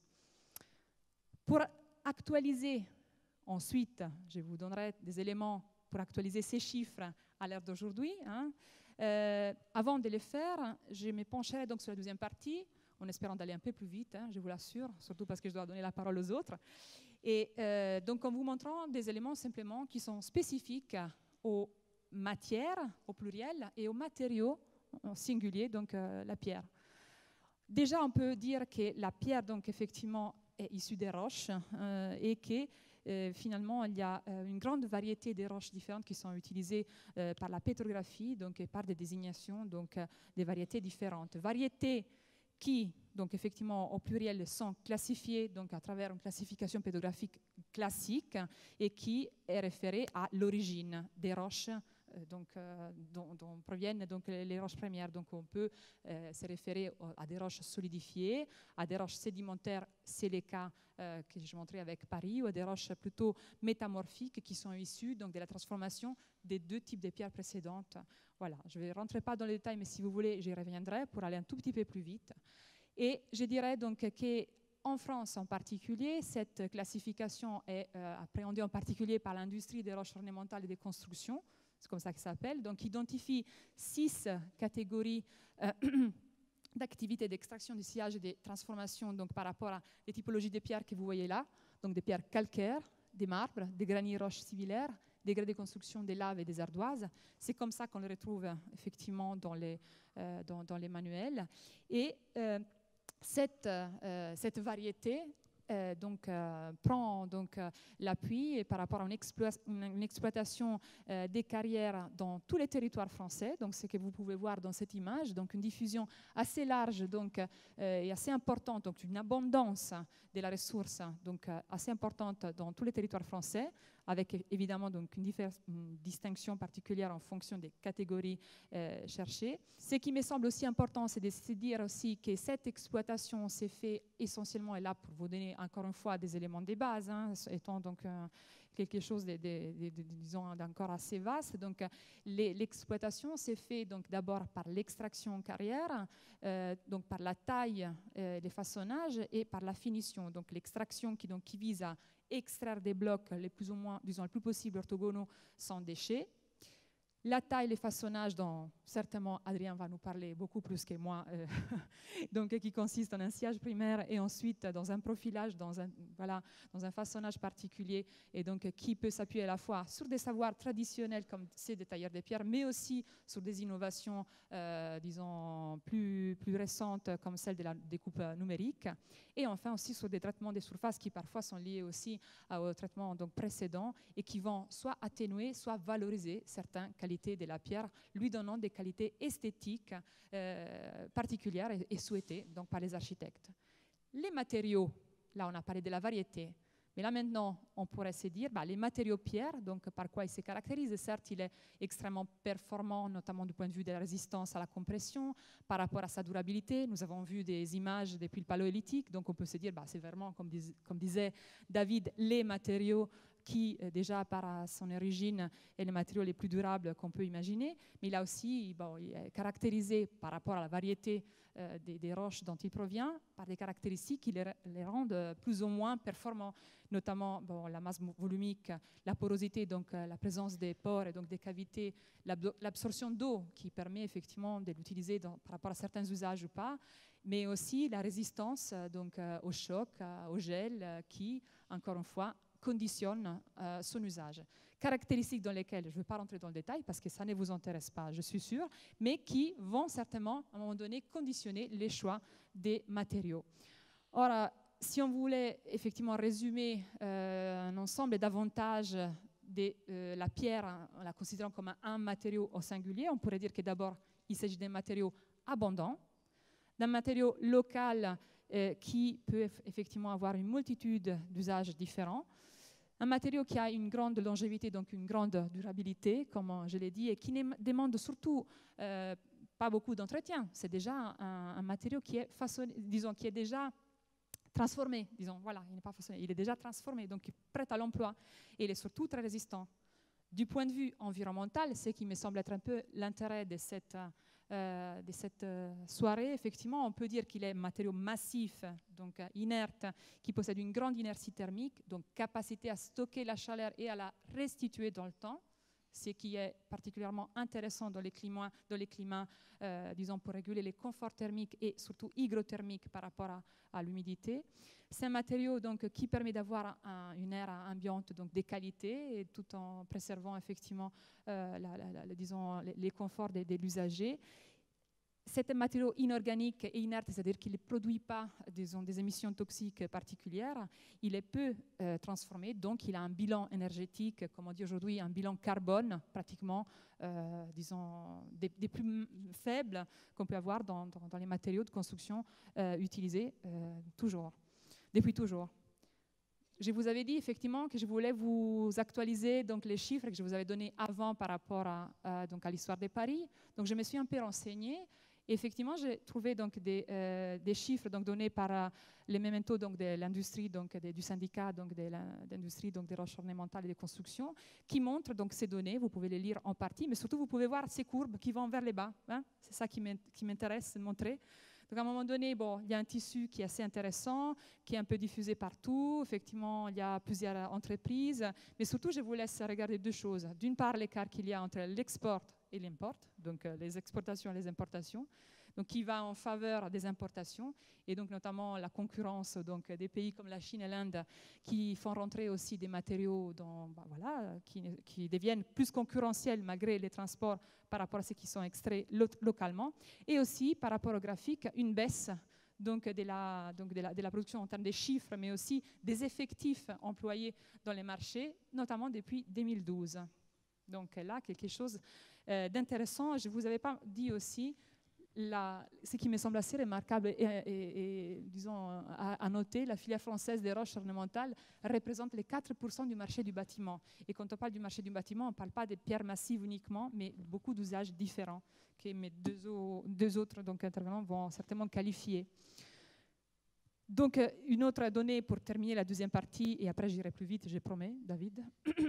Pour actualiser ensuite, je vous donnerai des éléments pour actualiser ces chiffres à l'heure d'aujourd'hui. Avant de les faire, je me pencherai donc sur la deuxième partie en espérant d'aller un peu plus vite, je vous l'assure, surtout parce que je dois donner la parole aux autres. Et donc en vous montrant des éléments simplement qui sont spécifiques aux matières, au pluriel, et aux matériaux au singulier, donc la pierre. Déjà, on peut dire que la pierre, donc effectivement, est issue des roches et que finalement, il y a une grande variété de roches différentes qui sont utilisées par la pétrographie, donc et par des désignations, donc des variétés différentes. Variétés qui, donc effectivement, au pluriel, sont classifiées donc, à travers une classification pétrographique classique et qui est référée à l'origine des roches donc, dont proviennent donc, les roches premières. Donc on peut se référer à des roches solidifiées, à des roches sédimentaires, c'est les cas que je montrais avec Paris, ou à des roches plutôt métamorphiques qui sont issues donc, de la transformation des deux types de pierres précédentes. Voilà, je ne rentrerai pas dans les détails, mais si vous voulez, j'y reviendrai pour aller un tout petit peu plus vite. Et je dirais donc qu'en France en particulier, cette classification est appréhendée en particulier par l'industrie des roches ornementales et des constructions, c'est comme ça que ça s'appelle, donc identifie 6 catégories d'activités d'extraction, de sciage et de transformation donc, par rapport à des typologies de pierres que vous voyez là, donc des pierres calcaires, des marbres, des granits roches civilaires, des grès de construction, des laves et des ardoises. C'est comme ça qu'on le retrouve effectivement dans les manuels. Et cette variété prend l'appui par rapport à une exploitation des carrières dans tous les territoires français. Donc, ce que vous pouvez voir dans cette image, donc une diffusion assez large et assez importante, donc une abondance de la ressource assez importante dans tous les territoires français, avec évidemment donc une distinction particulière en fonction des catégories cherchées. Ce qui me semble aussi important, c'est de se dire aussi que cette exploitation s'est faite essentiellement, et là pour vous donner encore une fois des éléments de base, étant donc quelque chose disons d'encore assez vaste. Donc l'exploitation s'est faite donc d'abord par l'extraction en carrière, donc par la taille, les façonnages et par la finition. Donc l'extraction qui vise à extraire des blocs les plus ou moins, disons, le plus possible orthogonaux sans déchets. La taille, les façonnages, dont certainement Adrien va nous parler beaucoup plus que moi, donc qui consiste en un sciage primaire et ensuite dans un profilage, dans un façonnage particulier, et donc qui peut s'appuyer à la fois sur des savoirs traditionnels comme ceux des tailleurs de pierre, mais aussi sur des innovations, disons, plus récentes comme celle de la découpe numérique, et enfin aussi sur des traitements des surfaces qui parfois sont liés aussi aux traitements donc précédents et qui vont soit atténuer, soit valoriser certaines qualités de la pierre, lui donnant des qualités esthétiques particulières et souhaitées donc, par les architectes. Les matériaux, là on a parlé de la variété, mais là maintenant on pourrait se dire les matériaux pierre, donc par quoi il se caractérise. Certes, il est extrêmement performant, notamment du point de vue de la résistance à la compression, par rapport à sa durabilité. Nous avons vu des images depuis le paléolithique, donc on peut se dire c'est vraiment, comme disait David, les matériaux qui déjà par son origine est le matériau les plus durables qu'on peut imaginer, mais il a aussi il est caractérisé par rapport à la variété des roches dont il provient, par des caractéristiques qui les rendent plus ou moins performants, notamment la masse volumique, la porosité, donc la présence des pores et donc des cavités, l'absorption d'eau qui permet effectivement de l'utiliser par rapport à certains usages ou pas, mais aussi la résistance donc au choc, au gel, qui, encore une fois, conditionne son usage. Caractéristiques dans lesquelles je ne vais pas rentrer dans le détail parce que ça ne vous intéresse pas, je suis sûre, mais qui vont certainement, à un moment donné, conditionner les choix des matériaux. Or, si on voulait effectivement résumer un ensemble d'avantages de la pierre, en la considérant comme un matériau au singulier, on pourrait dire que d'abord, il s'agit d'un matériau abondant, d'un matériau local qui peut effectivement avoir une multitude d'usages différents, un matériau qui a une grande longévité, donc une grande durabilité, comme je l'ai dit, et qui ne demande surtout pas beaucoup d'entretien. C'est déjà un matériau qui est façonné, disons, qui est déjà transformé, disons, voilà, il n'est pas façonné, il est déjà transformé, donc prêt à l'emploi, et il est surtout très résistant. Du point de vue environnemental, ce qui me semble être un peu l'intérêt de cette soirée, effectivement, on peut dire qu'il est un matériau massif, donc inerte, qui possède une grande inertie thermique, donc capacité à stocker la chaleur et à la restituer dans le temps, ce qui est particulièrement intéressant dans les climats disons, pour réguler les conforts thermiques et surtout hygrothermiques par rapport à l'humidité. C'est un matériau donc, qui permet d'avoir une aire ambiante donc, de qualité, et tout en préservant effectivement disons, les conforts de l'usager. C'est un matériau inorganique et inerte, c'est-à-dire qu'il ne produit pas disons, des émissions toxiques particulières. Il est peu transformé, donc il a un bilan énergétique, comme on dit aujourd'hui, un bilan carbone pratiquement, disons, des plus faibles qu'on peut avoir dans les matériaux de construction utilisés depuis toujours. Je vous avais dit effectivement que je voulais vous actualiser donc, les chiffres que je vous avais donnés avant par rapport à l'histoire de Paris. Donc je me suis un peu renseignée. Et effectivement, j'ai trouvé donc, des chiffres donc, donnés par les mementos donc, de l'industrie, du syndicat donc, de l'industrie des roches ornementales et des constructions, qui montrent donc, ces données. Vous pouvez les lire en partie, mais surtout vous pouvez voir ces courbes qui vont vers les bas. Hein. C'est ça qui m'intéresse de montrer. Donc à un moment donné, il y a un tissu qui est assez intéressant, qui est un peu diffusé partout. Effectivement, il y a plusieurs entreprises. Mais surtout, je vous laisse regarder deux choses. D'une part, l'écart qu'il y a entre l'export et l'import, donc les exportations et les importations, donc qui va en faveur des importations, et donc notamment la concurrence donc, des pays comme la Chine et l'Inde qui font rentrer aussi des matériaux qui deviennent plus concurrentiels malgré les transports par rapport à ceux qui sont extraits localement, et aussi par rapport au graphique, une baisse donc de la production en termes de chiffres, mais aussi des effectifs employés dans les marchés, notamment depuis 2012. Donc là, quelque chose d'intéressant. Je ne vous avais pas dit aussi, ce qui me semble assez remarquable et disons, à noter, la filière française des roches ornementales représente les 4% du marché du bâtiment. Et quand on parle du marché du bâtiment, on ne parle pas des pierres massives uniquement, mais beaucoup d'usages différents que mes deux autres intervenants vont certainement qualifier. Donc, une autre donnée pour terminer la deuxième partie, et après j'irai plus vite, je promets, David.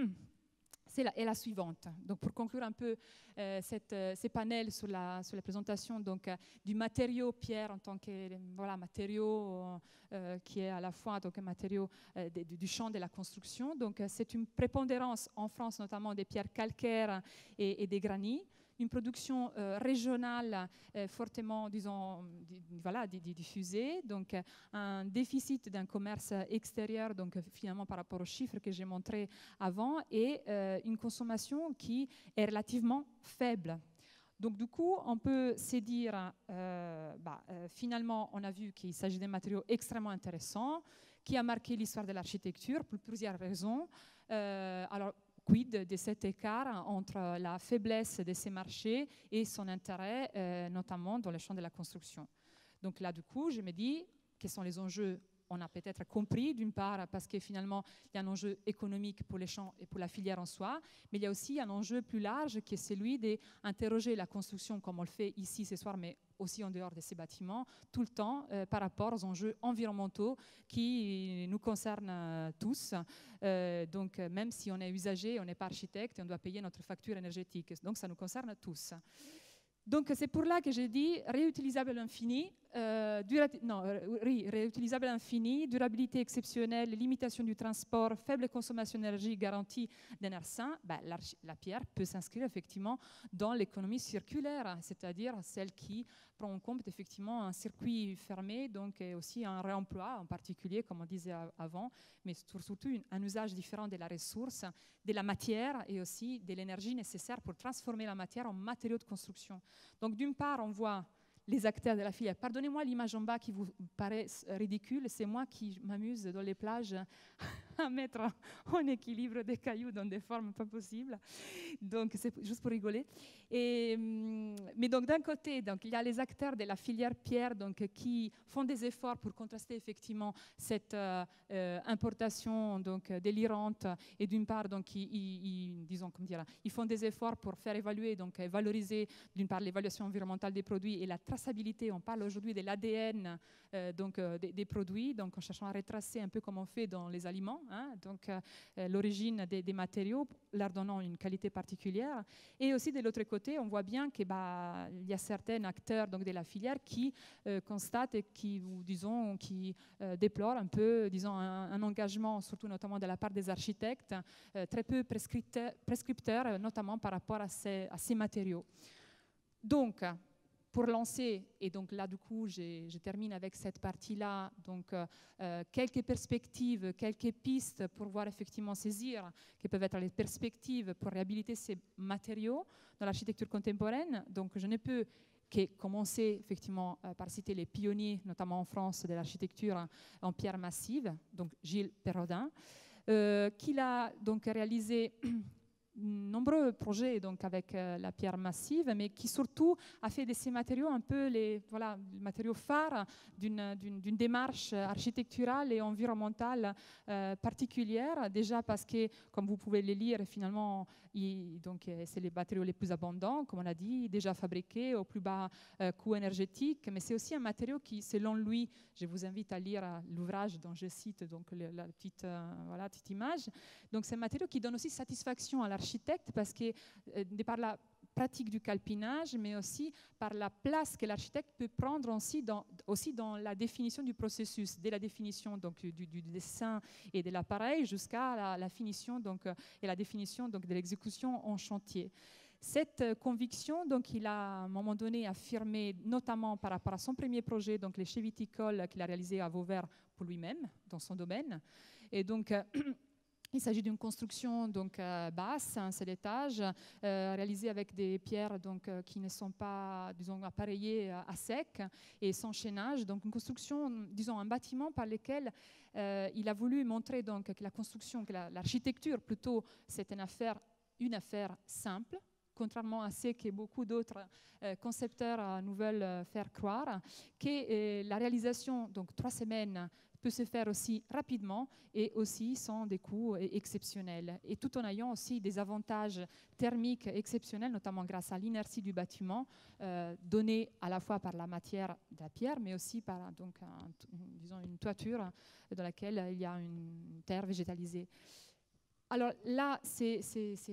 est la suivante. Donc, pour conclure un peu ces panels sur la présentation du matériau pierre en tant que matériau qui est à la fois un matériau du champ de la construction. Donc, c'est une prépondérance en France, notamment des pierres calcaires et des granits. Une production régionale fortement, disons, diffusée, donc un déficit d'un commerce extérieur, donc finalement par rapport aux chiffres que j'ai montrés avant, et une consommation qui est relativement faible. Donc du coup, on peut se dire, finalement, on a vu qu'il s'agit d'un matériau extrêmement intéressant, qui a marqué l'histoire de l'architecture pour plusieurs raisons. Alors, quid de cet écart entre la faiblesse de ces marchés et son intérêt, notamment dans le champ de la construction. Donc là, du coup, je me dis, quels sont les enjeux? On a peut-être compris, d'une part, parce que finalement, il y a un enjeu économique pour les champs et pour la filière en soi, mais il y a aussi un enjeu plus large qui est celui d'interroger la construction, comme on le fait ici ce soir, mais aussi en dehors de ces bâtiments, tout le temps par rapport aux enjeux environnementaux qui nous concernent tous. Donc, même si on est usager, on n'est pas architecte, on doit payer notre facture énergétique. Donc, ça nous concerne tous. Donc, c'est pour là que j'ai dit réutilisable à l'infini, réutilisable à l'infini, durabilité exceptionnelle, limitation du transport, faible consommation d'énergie garantie d'un air sain. La pierre peut s'inscrire effectivement dans l'économie circulaire, c'est-à-dire celle qui prend en compte effectivement un circuit fermé, donc et aussi un réemploi en particulier, comme on disait avant, mais surtout un usage différent de la ressource, de la matière et aussi de l'énergie nécessaire pour transformer la matière en matériaux de construction. Donc d'une part, on voit les acteurs de la filière. Pardonnez-moi l'image en bas qui vous paraît ridicule, c'est moi qui m'amuse dans les plages à mettre en équilibre des cailloux dans des formes pas possibles. Donc c'est juste pour rigoler. Mais donc d'un côté, donc, il y a les acteurs de la filière pierre donc, qui font des efforts pour contraster effectivement cette importation donc, délirante et d'une part donc, disons, comment dire, ils font des efforts pour faire évaluer, donc valoriser d'une part l'évaluation environnementale des produits et la traçabilité. On parle aujourd'hui de l'ADN des produits, donc en cherchant à retracer un peu comme on fait dans les aliments, donc l'origine des matériaux, leur donnant une qualité particulière. Et aussi de l'autre côté, on voit bien qu'il y a certains acteurs donc, de la filière qui constatent et qui déplorent un peu, disons, un engagement, surtout notamment de la part des architectes, très peu prescripteur, notamment par rapport à ces matériaux. Donc, pour lancer, et donc là du coup je termine avec cette partie-là, donc quelques perspectives, quelques pistes pour voir effectivement saisir, qui peuvent être les perspectives pour réhabiliter ces matériaux dans l'architecture contemporaine. Donc je ne peux que commencer effectivement par citer les pionniers, notamment en France, de l'architecture en pierre massive, donc Gilles Perrodin, qui a donc réalisé nombreux projets donc, avec la pierre massive, mais qui surtout a fait de ces matériaux un peu les matériaux phares d'une démarche architecturale et environnementale particulière, déjà parce que, comme vous pouvez le lire, finalement, c'est les matériaux les plus abondants, comme on a dit, déjà fabriqués au plus bas coût énergétique, mais c'est aussi un matériau qui, selon lui, je vous invite à lire l'ouvrage dont je cite donc, la petite image, donc c'est un matériau qui donne aussi satisfaction à l'architecte parce que par la pratique du calpinage, mais aussi par la place que l'architecte peut prendre aussi dans la définition du processus, dès la définition donc, du dessin et de l'appareil jusqu'à la finition donc, et la définition donc, de l'exécution en chantier. Cette conviction, donc, il a à un moment donné affirmé, notamment par rapport à son premier projet, donc les chais viticoles qu'il a réalisé à Vauvert pour lui-même, dans son domaine. Et donc, Il s'agit d'une construction donc, basse, un seul étage, réalisée avec des pierres donc, qui ne sont pas, disons, appareillées à sec et sans chaînage. Donc une construction, disons, un bâtiment par lequel il a voulu montrer donc, que la construction, que l'architecture plutôt, c'est une affaire simple, contrairement à ce que beaucoup d'autres concepteurs nous veulent faire croire, que la réalisation, donc 3 semaines, peut se faire aussi rapidement et aussi sans des coûts exceptionnels. Et tout en ayant aussi des avantages thermiques exceptionnels, notamment grâce à l'inertie du bâtiment, donnée à la fois par la matière de la pierre, mais aussi par donc, disons une toiture dans laquelle il y a une terre végétalisée. Alors là, ces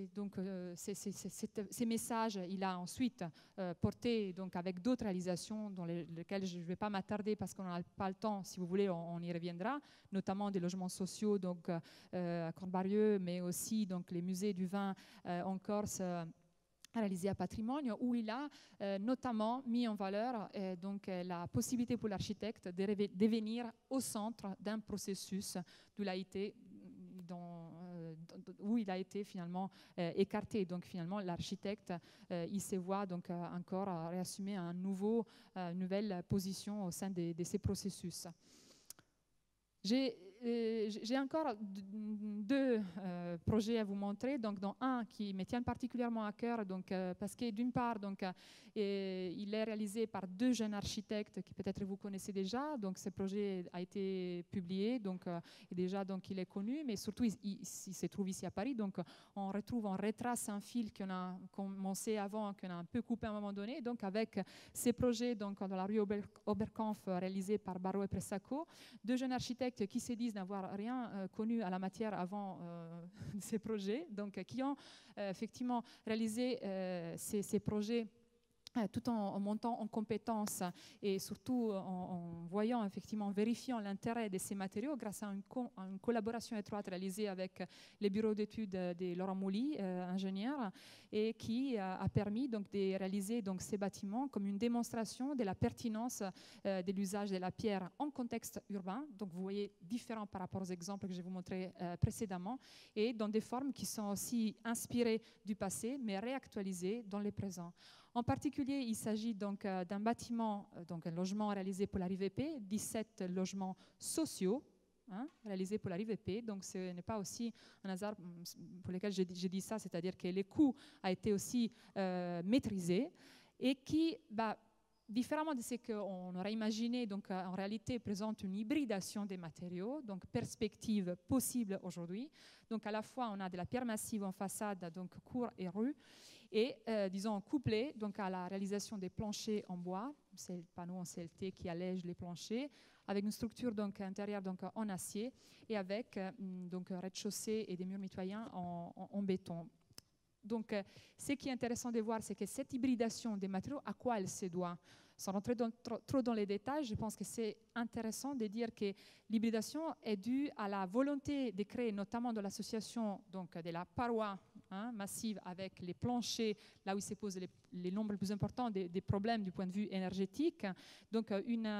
messages, il a ensuite porté donc, avec d'autres réalisations dans lesquelles je ne vais pas m'attarder parce qu'on n'a pas le temps, si vous voulez, on y reviendra, notamment des logements sociaux donc, à Cornbarieux, mais aussi donc, les musées du vin en Corse, réalisé à Patrimonio, où il a notamment mis en valeur donc, la possibilité pour l'architecte de devenir au centre d'un processus d'où il a été où il a été finalement écarté. Donc finalement, l'architecte, il se voit donc encore réassumer une nouvelle position au sein de ces processus. J'ai encore 2 projets à vous montrer, donc dans un qui me tient particulièrement à cœur, donc, parce que d'une part, donc, il est réalisé par 2 jeunes architectes que peut-être vous connaissez déjà, donc ce projet a été publié, donc, et déjà donc, il est connu, mais surtout il se trouve ici à Paris, donc on retrace un fil qu'on a commencé avant, qu'on a un peu coupé à un moment donné, donc avec ces projets donc, dans la rue Oberkampf réalisés par Barrault et Pressaco, 2 jeunes architectes qui se disent n'avoir rien connu à la matière avant ces projets, donc qui ont effectivement réalisé ces projets tout en montant en compétences et surtout en voyant, effectivement, en vérifiant l'intérêt de ces matériaux grâce à une collaboration étroite réalisée avec les bureaux d'études de Laurent Mouly, ingénieur, et qui a permis donc, de réaliser donc, ces bâtiments comme une démonstration de la pertinence de l'usage de la pierre en contexte urbain. Donc vous voyez différents par rapport aux exemples que je vous montrais précédemment, et dans des formes qui sont aussi inspirées du passé mais réactualisées dans le présent. En particulier, il s'agit donc d'un bâtiment, donc un logement réalisé pour la RIVP, 17 logements sociaux réalisés pour la RIVP. Donc ce n'est pas aussi un hasard pour lequel j'ai dit ça, c'est-à-dire que les coûts ont été aussi maîtrisés et qui, différemment de ce qu'on aurait imaginé, donc en réalité présente une hybridation des matériaux, donc perspective possible aujourd'hui. Donc à la fois on a de la pierre massive en façade, donc cour et rue, et disons couplé donc à la réalisation des planchers en bois, c'est le panneau en CLT qui allège les planchers, avec une structure donc intérieure donc en acier et avec donc rez-de-chaussée et des murs mitoyens en béton. Donc ce qui est intéressant de voir, c'est que cette hybridation des matériaux, à quoi elle se doit? Sans rentrer trop dans les détails, je pense que c'est intéressant de dire que l'hybridation est due à la volonté de créer, notamment de l'association donc de la paroi massive avec les planchers, là où il se posent les nombres les plus importants des problèmes du point de vue énergétique. Donc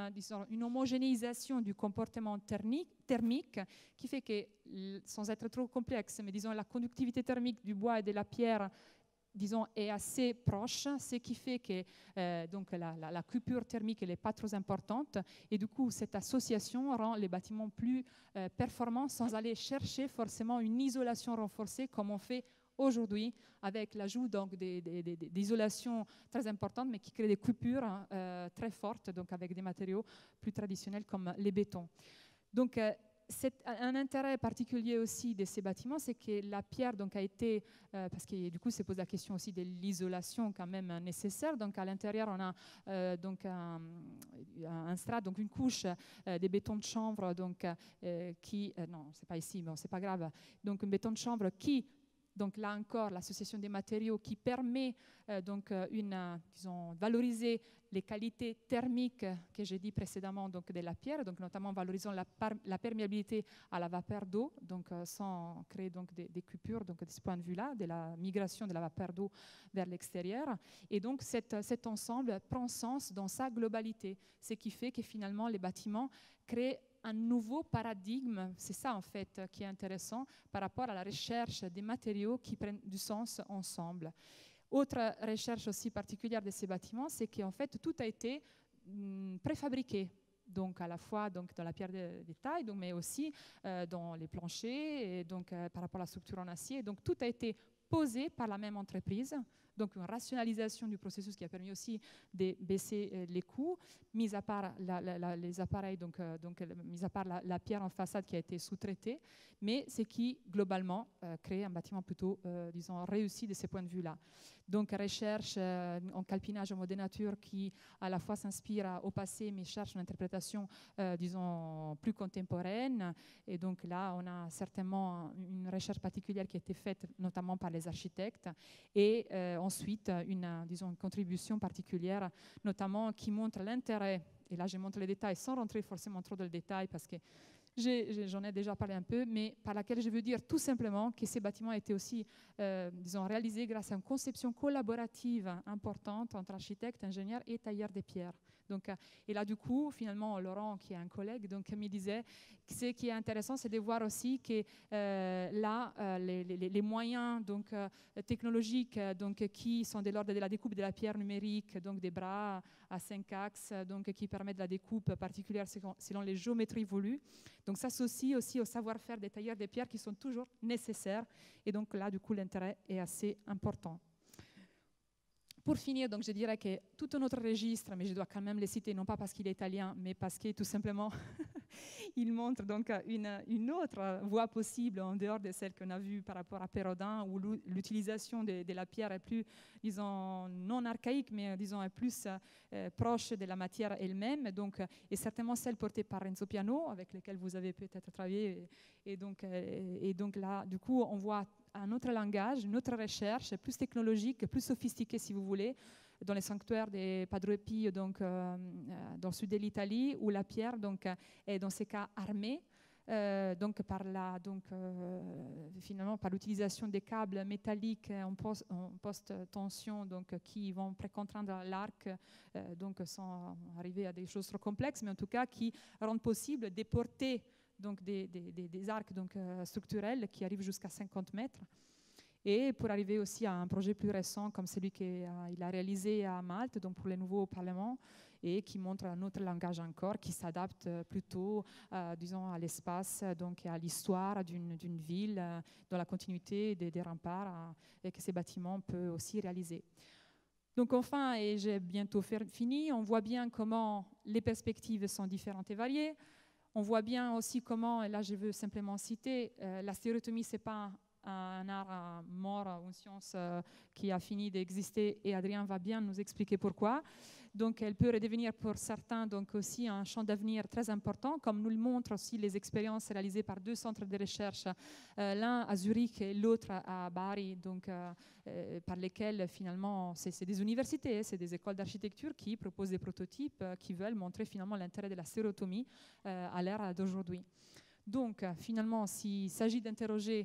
une homogénéisation du comportement thermique qui fait que, sans être trop complexe, mais disons la conductivité thermique du bois et de la pierre, disons, est assez proche, ce qui fait que donc la coupure thermique n'est pas trop importante, et du coup cette association rend les bâtiments plus performants sans aller chercher forcément une isolation renforcée comme on fait aujourd'hui avec l'ajout donc d'isolation très importante mais qui crée des coupures très fortes, donc avec des matériaux plus traditionnels comme les bétons. Donc un intérêt particulier aussi de ces bâtiments, c'est que la pierre donc, a été, parce que du coup se pose la question aussi de l'isolation quand même nécessaire, donc à l'intérieur on a donc un strat, donc une couche de béton de chanvre donc, qui, non c'est pas ici, bon c'est pas grave, donc un béton de chanvre qui, donc là encore, l'association des matériaux qui permet donc disons, valoriser les qualités thermiques que j'ai dit précédemment donc de la pierre, donc notamment valorisant la perméabilité à la vapeur d'eau, donc sans créer donc des coupures, donc de ce point de vue-là, de la migration de la vapeur d'eau vers l'extérieur. Et donc cet ensemble prend sens dans sa globalité, ce qui fait que finalement les bâtiments créent un nouveau paradigme, c'est ça en fait qui est intéressant par rapport à la recherche des matériaux qui prennent du sens ensemble. Autre recherche aussi particulière de ces bâtiments, c'est qu'en fait tout a été préfabriqué. Donc à la fois donc, dans la pierre de taille, donc, mais aussi dans les planchers, et donc par rapport à la structure en acier. Donc tout a été posé par la même entreprise. Donc une rationalisation du processus qui a permis aussi de baisser les coûts, mis à part les appareils, mis à part la pierre en façade qui a été sous-traitée, mais c'est qui globalement crée un bâtiment plutôt, disons, réussi de ces points de vue-là. Donc recherche en calpinage en mode nature qui à la fois s'inspire au passé mais cherche une interprétation, disons, plus contemporaine. Et donc là, on a certainement une recherche particulière qui a été faite notamment par les architectes. Et ensuite, disons, une contribution particulière, notamment qui montre l'intérêt, et là je montre les détails sans rentrer forcément trop dans le détail parce que j'en ai déjà parlé un peu, mais par laquelle je veux dire tout simplement que ces bâtiments étaient aussi, disons, réalisés grâce à une conception collaborative importante entre architectes, ingénieurs et tailleurs de pierre. Donc, et là, du coup, finalement, Laurent, qui est un collègue, donc, me disait que ce qui est intéressant, c'est de voir aussi que là, les moyens donc, technologiques donc, qui sont de l'ordre de la découpe de la pierre numérique, donc des bras à 5 axes, donc, qui permettent la découpe particulière selon les géométries voulues. Donc, ça s'associe aussi au savoir-faire des tailleurs de pierre qui sont toujours nécessaires. Et donc là, du coup, l'intérêt est assez important. Pour finir, donc, je dirais que tout un autre registre, mais je dois quand même le citer, non pas parce qu'il est italien, mais parce que tout simplement, il montre donc une autre voie possible en dehors de celle qu'on a vue par rapport à Pérodin, où l'utilisation de la pierre est plus, disons, non archaïque, mais disons, est plus proche de la matière elle-même, donc, et certainement celle portée par Renzo Piano, avec laquelle vous avez peut-être travaillé. Et donc là, du coup, on voit un autre langage, une autre recherche, plus technologique, plus sophistiquée si vous voulez, dans les sanctuaires des Padre Pio, donc dans le sud de l'Italie, où la pierre donc est dans ces cas armée, donc finalement par l'utilisation des câbles métalliques en post-tension, donc qui vont précontraindre l'arc, donc sans arriver à des choses trop complexes, mais en tout cas qui rendent possible de porter donc des arcs donc, structurels qui arrivent jusqu'à 50 mètres. Et pour arriver aussi à un projet plus récent comme celui qu'il a réalisé à Malte, donc pour le nouveau Parlement, et qui montre un autre langage encore, qui s'adapte plutôt, disons, à l'espace, donc à l'histoire d'une ville, dans la continuité des remparts, et que ces bâtiments peuvent aussi réaliser. Donc enfin, et j'ai bientôt fini, on voit bien comment les perspectives sont différentes et variées. On voit bien aussi comment, et là je veux simplement citer, la stéréotomie, ce n'est pas un art mort ou une science qui a fini d'exister, et Adrien va bien nous expliquer pourquoi. Donc elle peut redevenir pour certains donc aussi un champ d'avenir très important, comme nous le montrent aussi les expériences réalisées par 2 centres de recherche, l'un à Zurich et l'autre à Bari, donc, par lesquels finalement c'est des universités, c'est des écoles d'architecture qui proposent des prototypes qui veulent montrer finalement l'intérêt de la stéréotomie à l'ère d'aujourd'hui. Donc, finalement, s'il s'agit d'interroger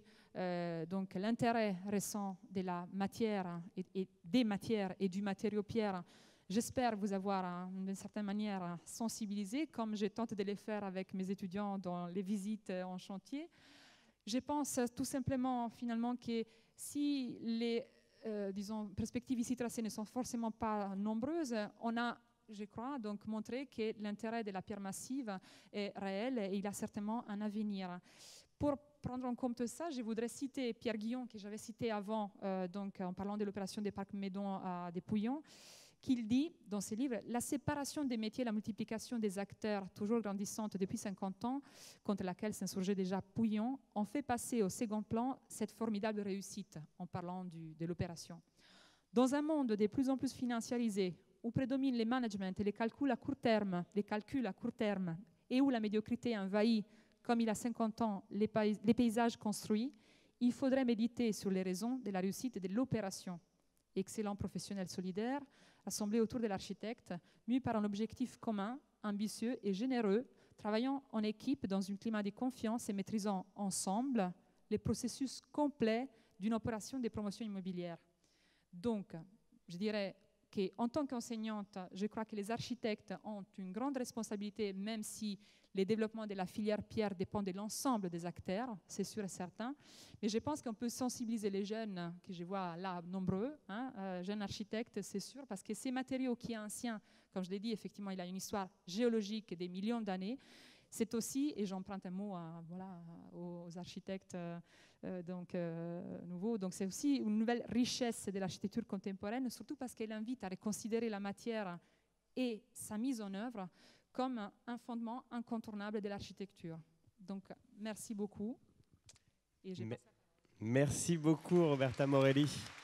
donc l'intérêt récent de la matière et des matières et du matériau pierre, j'espère vous avoir d'une certaine manière sensibilisé, comme je tente de le faire avec mes étudiants dans les visites en chantier. Je pense tout simplement finalement que si les disons, perspectives ici tracées ne sont forcément pas nombreuses, on a, je crois, donc montrer que l'intérêt de la pierre massive est réel et il a certainement un avenir. Pour prendre en compte ça, je voudrais citer Pierre Guillon, que j'avais cité avant, donc, en parlant de l'opération des parcs Médon à Despouillons, qu'il dit dans ses livres « La séparation des métiers, la multiplication des acteurs, toujours grandissante depuis 50 ans, contre laquelle s'insurgeait déjà Pouillon, ont fait passer au second plan cette formidable réussite, en parlant de l'opération. Dans un monde de plus en plus financiarisé, où prédominent les managements et les calculs à court terme, et où la médiocrité envahit, comme il y a 50 ans, les paysages construits, il faudrait méditer sur les raisons de la réussite de l'opération. Excellents professionnels solidaires, assemblés autour de l'architecte, mus par un objectif commun, ambitieux et généreux, travaillant en équipe dans un climat de confiance et maîtrisant ensemble les processus complets d'une opération de promotion immobilière. Donc, je dirais, qu'en tant qu'enseignante, je crois que les architectes ont une grande responsabilité, même si les développements de la filière pierre dépendent de l'ensemble des acteurs, c'est sûr et certain. Mais je pense qu'on peut sensibiliser les jeunes, que je vois là nombreux, jeunes architectes, c'est sûr, parce que ces matériaux qui sont anciens, comme je l'ai dit, effectivement, il a une histoire géologique des millions d'années. C'est aussi, et j'emprunte un mot aux architectes nouveaux, donc c'est aussi une nouvelle richesse de l'architecture contemporaine, surtout parce qu'elle invite à reconsidérer la matière et sa mise en œuvre comme un fondement incontournable de l'architecture. Donc, merci beaucoup. Et merci beaucoup, Roberta Morelli.